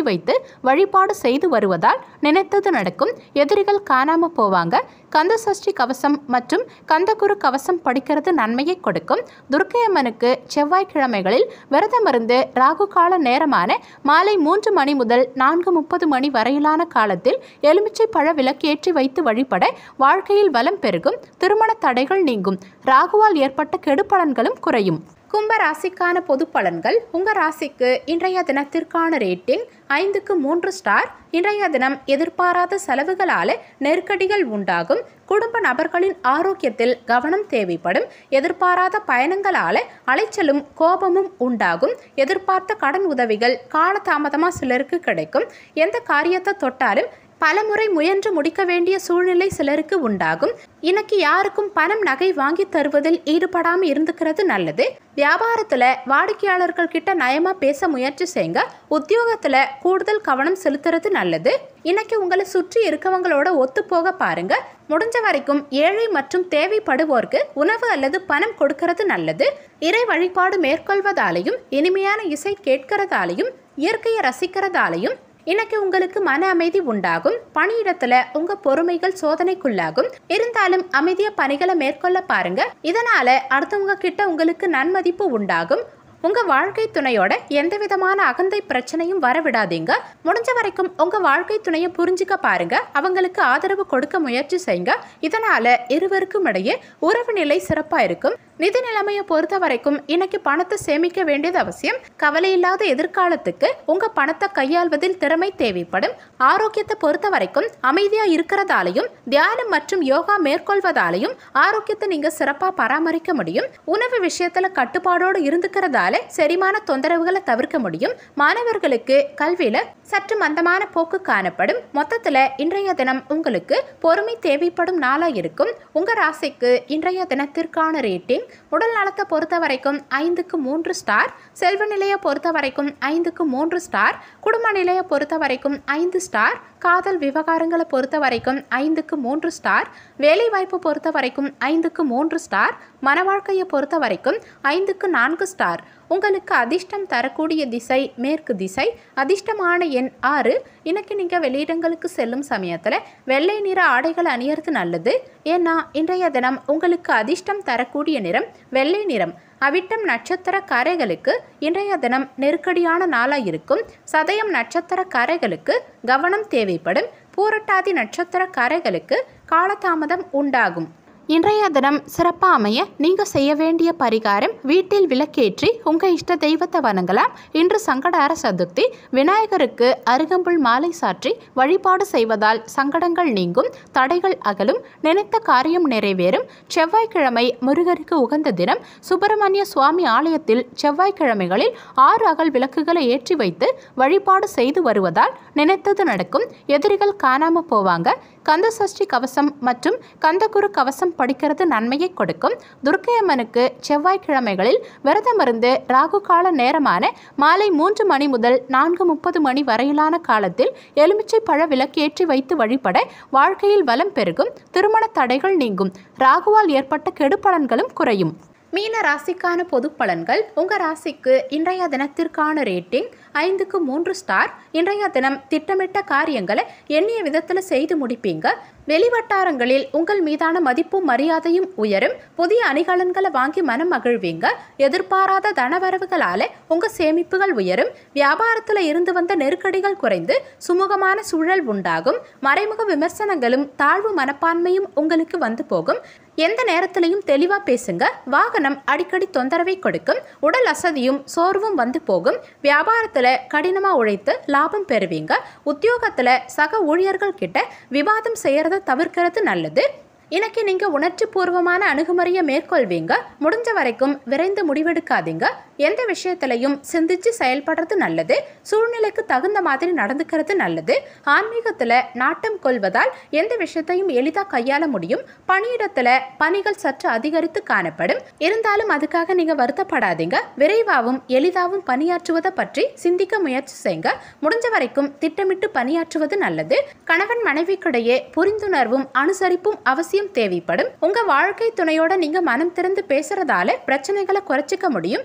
வைத்து வழிபாடு செய்து வருவதால் நினைத்தது நடக்கும். எதிரிகள் காணாம போவாங்க. கந்த சஷ்டி கவசம் மற்றும் கந்தகுரு கவசம் படிக்கிறது நன்மையை கொடுக்கும். துர்க்கையம்மனுக்கு செவ்வாய்க்கிழமைகளில் விரதமிருந்து ராகு கால நேரமான மாலை மூன்று மணி முதல் நான்கு முப்பது மணி வரையிலான காலத்தில் எலுமிச்சை பழ விளக்கேற்றி வைத்து வழிபட வாழ்க்கையில் வளம் பெருகும். திருமண தடைகள் நீங்கும். ராகுவால் ஏற்பட்ட கெடுபலன்களும் குறையும். கும்ப ராசிக்கான பொது பலன்கள். உங்கள் ராசிக்கு இன்றைய தினத்திற்கான ரேட்டிங் ஐந்துக்கு மூன்று ஸ்டார். இன்றைய தினம் எதிர்பாராத செலவுகளால் நெருக்கடிகள் உண்டாகும். குடும்ப நபர்களின் ஆரோக்கியத்தில் கவனம் தேவைப்படும். எதிர்பாராத பயணங்களால் அலைச்சலும் கோபமும் உண்டாகும். எதிர்பார்த்த கடன் உதவிகள் காலதாமதமாக சிலருக்கு கிடைக்கும். எந்த காரியத்தை தொட்டாலும் பலமுறை முயன்று முடிக்க வேண்டிய சூழ்நிலை சிலருக்கு உண்டாகும். இன்னைக்கு யாருக்கும் பணம் நகை வாங்கி தருவதில் ஈடுபடாமல் இருந்துக்கிறது நல்லது. வியாபாரத்தில் வாடிக்கையாளர்கள் கிட்ட நயமா பேச முயற்சி செய்யுங்க. உத்தியோகத்தில் கூடுதல் கவனம் செலுத்துறது நல்லது. இன்னைக்கு உங்களை சுற்றி இருக்கவங்களோட ஒத்து போக பாருங்க. முடிஞ்ச வரைக்கும் ஏழை மற்றும் தேவைப்படுவோருக்கு உணவு அல்லது பணம் கொடுக்கறது நல்லது. இறை வழிபாடு மேற்கொள்வதாலையும் இனிமையான இசை கேட்கிறதாலையும் இயற்கையை ரசிக்கிறதாலையும் இன்னைக்கு உங்களுக்கு மன அமைதி உண்டாகும். பணியிடத்துல உங்க பொறுமைகள் சோதனைக்குள்ளாகும். இருந்தாலும் அமைதியா பணிகளை மேற்கொள்ள பாருங்க. இதனால அடுத்தவங்க கிட்ட உங்களுக்கு நன்மதிப்பு உண்டாகும். உங்க வாழ்க்கை துணையோட எந்த விதமான அகந்தை பிரச்சனையும் வரவிடாதீங்க. முடிஞ்ச வரைக்கும் உங்க வாழ்க்கை துணையை புரிஞ்சுக்க பாருங்க. அவங்களுக்கு ஆதரவு கொடுக்க முயற்சி செய்யுங்க. இதனால இருவருக்கும் இடையே உறவு நிலை சிறப்பா இருக்கும். நிதி நிலைமையை பொறுத்த வரைக்கும் இன்னைக்கு பணத்தை சேமிக்க வேண்டியது அவசியம். கவலை இல்லாத எதிர்காலத்துக்கு உங்க பணத்தை கையாள்வதில் திறமை தேவைப்படும். ஆரோக்கியத்தை பொறுத்த வரைக்கும் அமைதியா இருக்கிறதாலையும் தியானம் மற்றும் யோகா மேற்கொள்வதாலையும் ஆரோக்கியத்தை நீங்க சிறப்பா பராமரிக்க முடியும். உணவு விஷயத்துல கட்டுப்பாடோடு இருந்துக்கிறதால செரிமான தொந்தரவுகளை தவிர்க்க முடியும். மாணவர்களுக்கு கல்வியில சற்று மந்தமான போக்கு காணப்படும். மொத்தத்துல இன்றைய தினம் உங்களுக்கு பொறுமை தேவைப்படும் நாளா இருக்கும். உங்க ராசிக்கு இன்றைய தினத்திற்கான ரேட்டிங் உடல் நலத்தை பொறுத்த வரைக்கும் ஐந்துக்கு மூன்று ஸ்டார். செல்வ நிலையை பொறுத்த வரைக்கும் ஐந்துக்கு மூன்று ஸ்டார். குடும்ப நிலையை பொறுத்த வரைக்கும் ஐந்து ஸ்டார். காதல் விவகாரங்களை பொறுத்த வரைக்கும் ஐந்துக்கு மூன்று ஸ்டார். வேலைவாய்ப்பு பொறுத்த வரைக்கும் ஐந்துக்கு மூன்று ஸ்டார். மன வாழ்க்கையை பொறுத்த வரைக்கும் ஐந்துக்கு நான்கு ஸ்டார். உங்களுக்கு அதிர்ஷ்டம் தரக்கூடிய திசை மேற்கு திசை. அதிர்ஷ்டமான எண் ஆறு. இன்னைக்கு நீங்கள் வெளியிடங்களுக்கு செல்லும் சமயத்தில் வெள்ளை நிற ஆடைகள் அணியறது நல்லது. ஏன்னா இன்றைய தினம் உங்களுக்கு அதிர்ஷ்டம் தரக்கூடிய நிறம் வெள்ளை நிறம். அவிட்டம் நட்சத்திரக்காரர்களுக்கு இன்றைய தினம் நெருக்கடியான நாளாக இருக்கும். சதயம் நட்சத்திரக்காரர்களுக்கு கவனம் தேவைப்படும். பூரட்டாதி நட்சத்திரக்காரர்களுக்கு காலதாமதம் உண்டாகும். இன்றைய தினம் சிறப்பாக அமைய நீங்கள் செய்ய வேண்டிய பரிகாரம் வீட்டில் விளக்கேற்றி உங்கள் இஷ்ட தெய்வத்தை வணங்கலாம். இன்று சங்கடார சதுர்த்தி. விநாயகருக்கு அருகம்புல் மாலை சாற்றி வழிபாடு செய்வதால் சங்கடங்கள் நீங்கும். தடைகள் அகலும். நினைத்த காரியம் நிறைவேறும். செவ்வாய்க்கிழமை முருகருக்கு உகந்த தினம். சுப்பிரமணிய சுவாமி ஆலயத்தில் செவ்வாய்க்கிழமைகளில் ஆறு அகல் விளக்குகளை ஏற்றி வைத்து வழிபாடு செய்து வருவதால் நினைத்தது நடக்கும். எதிரிகள் காணாம போவாங்க. கந்த சஷ்டி கவசம் மற்றும் கந்தகுரு கவசம் படிக்கிறது நன்மையை கொடுக்கும். துர்க்கையம்மனுக்கு செவ்வாய்க்கிழமைகளில் விரதமிருந்து ராகு கால நேரமான மாலை மூன்று மணி முதல் நான்கு முப்பது மணி வரையிலான காலத்தில் எலுமிச்சை பழ விளக்கேற்றி வைத்து வழிபட வாழ்க்கையில் வளம் பெருகும். திருமண தடைகள் நீங்கும். ராகுவால் ஏற்பட்ட கெடுபலன்களும் குறையும். மீன ராசிக்கான பொது பலன்கள். உங்கள் ராசிக்கு இன்றைய தினத்திற்கான ரேட்டிங் ஐந்துக்கு மூன்று ஸ்டார். இன்றைய தினம் திட்டமிட்ட காரியங்களை எண்ணிய விதத்தில் செய்து முடிப்பீங்க. வெளிவட்டாரங்களில் உங்கள் மீதான மதிப்பும் மரியாதையும் உயரும். புதிய அணிகலன்களை வாங்கி மனம் மகிழ்வீங்க. எதிர்பாராத தனவரவுகளால் உங்கள் சேமிப்புகள் உயரும். வியாபாரத்தில் இருந்து வந்த நெருக்கடிகள் குறைந்து சுமூகமான சூழல் உண்டாகும். மறைமுக விமர்சனங்களும் தாழ்வு மனப்பான்மையும் உங்களுக்கு வந்து போகும். எந்த நேரத்திலையும் தெளிவாக பேசுங்க. வாகனம் அடிக்கடி தொந்தரவை கொடுக்கும். உடல் அசதியும் சோர்வும் வந்து போகும். வியாபாரத்தில் கடினமாக உழைத்து லாபம் பெறுவீங்க. உத்தியோகத்தில் சக ஊழியர்கள் கிட்ட விவாதம் செய்யறத தவிர்க்கிறது நல்லது. இன்னைக்கு நீங்கள் உணர்ச்சி பூர்வமான அணுகுமுறையை மேற்கொள்வீங்க. முடிஞ்ச வரைக்கும் விரைந்து முடிவெடுக்காதீங்க. எந்த விஷயத்திலையும் சிந்திச்சு செயல்படுறது நல்லது. சூழ்நிலைக்கு தகுந்த மாதிரி நடந்துக்கிறது நல்லது. ஆன்மீகத்தில் நாட்டம் கொள்வதால் எந்த விஷயத்தையும் எளிதாக கையாள முடியும். பணியிடத்தில் பணிகள் சற்று அதிகரித்து காணப்படும். இருந்தாலும் அதுக்காக நீங்கள் வருத்தப்படாதீங்க. விரைவாகவும் எளிதாகவும் பணியாற்றுவதை பற்றி சிந்திக்க முயற்சி செய்யுங்க. முடிஞ்ச வரைக்கும் திட்டமிட்டு பணியாற்றுவது நல்லது. கணவன் மனைவிக்கிடையே புரிந்துணர்வும் அனுசரிப்பும் அவசியம் தேவைப்படும். உங்க வாழ்க்கை துணையோட நீங்க மனம் திறந்து பேசுறதால பிரச்சனைகளை குறைச்சிக்க முடியும். நிதி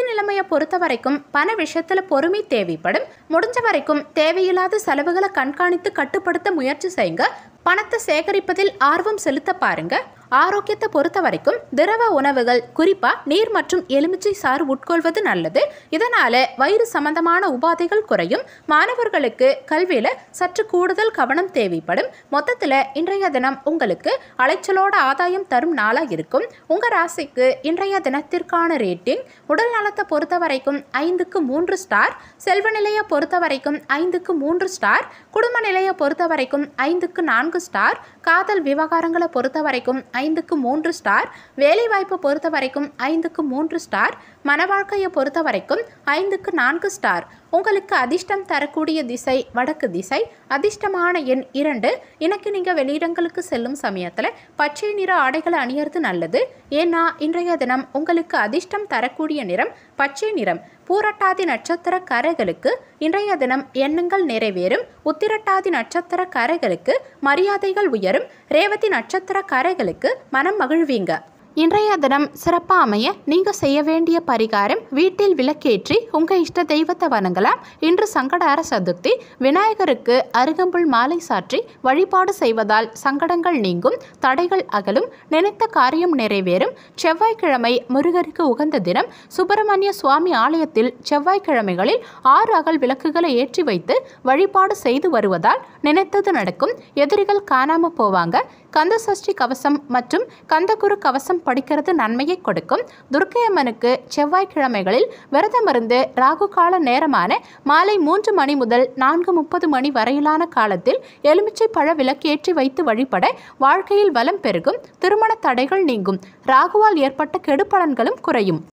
நிலைமையை பொறுத்த வரைக்கும் பண விஷயத்துல பொறுமை தேவைப்படும். முடிஞ்ச வரைக்கும் தேவையில்லாத செலவுகளை கண்காணித்து கட்டுப்படுத்த முயற்சி செய்யுங்க. பணத்தை சேகரிப்பதில் ஆர்வம் செலுத்த பாருங்க. ஆரோக்கியத்தை பொறுத்த வரைக்கும் திரவ உணவுகள், குறிப்பா நீர் மற்றும் எலுமிச்சை சாறு உட்கொள்வது நல்லது. இதனால வயிறு சம்பந்தமான உபாதைகள் குறையும். மாணவர்களுக்கு கல்வியில சற்று கூடுதல் கவனம் தேவைப்படும். மொத்தத்துல இன்றைய தினம் உங்களுக்கு அலைச்சலோட ஆதாயம் தரும் நாளா இருக்கும். உங்க ராசிக்கு இன்றைய தினத்திற்கான ரேட்டிங் உடல் நலத்தை பொறுத்த வரைக்கும் ஐந்துக்கு மூன்று ஸ்டார், செல்வ நிலையை பொறுத்த வரைக்கும் ஐந்துக்கு மூன்று ஸ்டார், குடும்ப நிலையை பொறுத்த வரைக்கும் ஐந்துக்கு நான்கு ஸ்டார், காதல் விவகாரங்களை பொறுத்த வரைக்கும் ஐந்துக்கு மூன்று ஸ்டார், வேலை வாய்ப்பை பொறுத்த வரைக்கும் ஐந்துக்கு மூன்று ஸ்டார், மன வாழ்க்கையை பொறுத்த வரைக்கும் ஐந்துக்கு நான்கு ஸ்டார். உங்களுக்கு அதிர்ஷ்டம் தரக்கூடிய திசை வடக்கு திசை. அதிர்ஷ்டமான எண் இரண்டு. இன்னைக்கு நீங்கள் வெளியிடங்களுக்கு செல்லும் சமயத்தில் பச்சை நிற ஆடைகளை அணியறது நல்லது. ஏன்னா இன்றைய தினம் உங்களுக்கு அதிர்ஷ்டம் தரக்கூடிய நிறம் பச்சை நிறம். பூரட்டாதி நட்சத்திரக்காரர்களுக்கு இன்றைய தினம் எண்ணங்கள் நிறைவேறும். உத்திரட்டாதி நட்சத்திரக்காரர்களுக்கு மரியாதைகள் உயரும். ரேவதி நட்சத்திரக்காரர்களுக்கு மனம் மகிழ்வீங்க. இன்றைய தினம் சிறப்பாக அமைய நீங்கள் செய்ய வேண்டிய பரிகாரம், வீட்டில் விளக்கேற்றி உங்கள் இஷ்ட தெய்வத்தை வணங்கலாம். இன்று சங்கடார சதுர்த்தி. விநாயகருக்கு அருகம்புல் மாலை சாற்றி வழிபாடு செய்வதால் சங்கடங்கள் நீங்கும், தடைகள் அகலும், நினைத்த காரியம் நிறைவேறும். செவ்வாய்க்கிழமை முருகருக்கு உகந்த தினம். சுப்பிரமணிய சுவாமி ஆலயத்தில் செவ்வாய்க்கிழமைகளில் ஆறு அகல் விளக்குகளை ஏற்றி வைத்து வழிபாடு செய்து வருவதால் நினைத்தது நடக்கும். எதிரிகள் காணாமல் போவாங்க. கந்த சஷ்டி கவசம் மற்றும் கந்தகுரு கவசம் படிக்கிறது நன்மையை கொடுக்கும். துர்க்கை அம்மனுக்கு செவ்வாய்க்கிழமைகளில் விரதமிருந்து ராகு கால நேரமான மாலை மூன்று மணி முதல் நான்கு முப்பது மணி வரையிலான காலத்தில் எலுமிச்சை பழ விளக்கேற்றி வைத்து வழிபட வாழ்க்கையில் வளம் பெருகும், திருமண தடைகள் நீங்கும், ராகுவால் ஏற்பட்ட கெடுபலன்களும் குறையும்.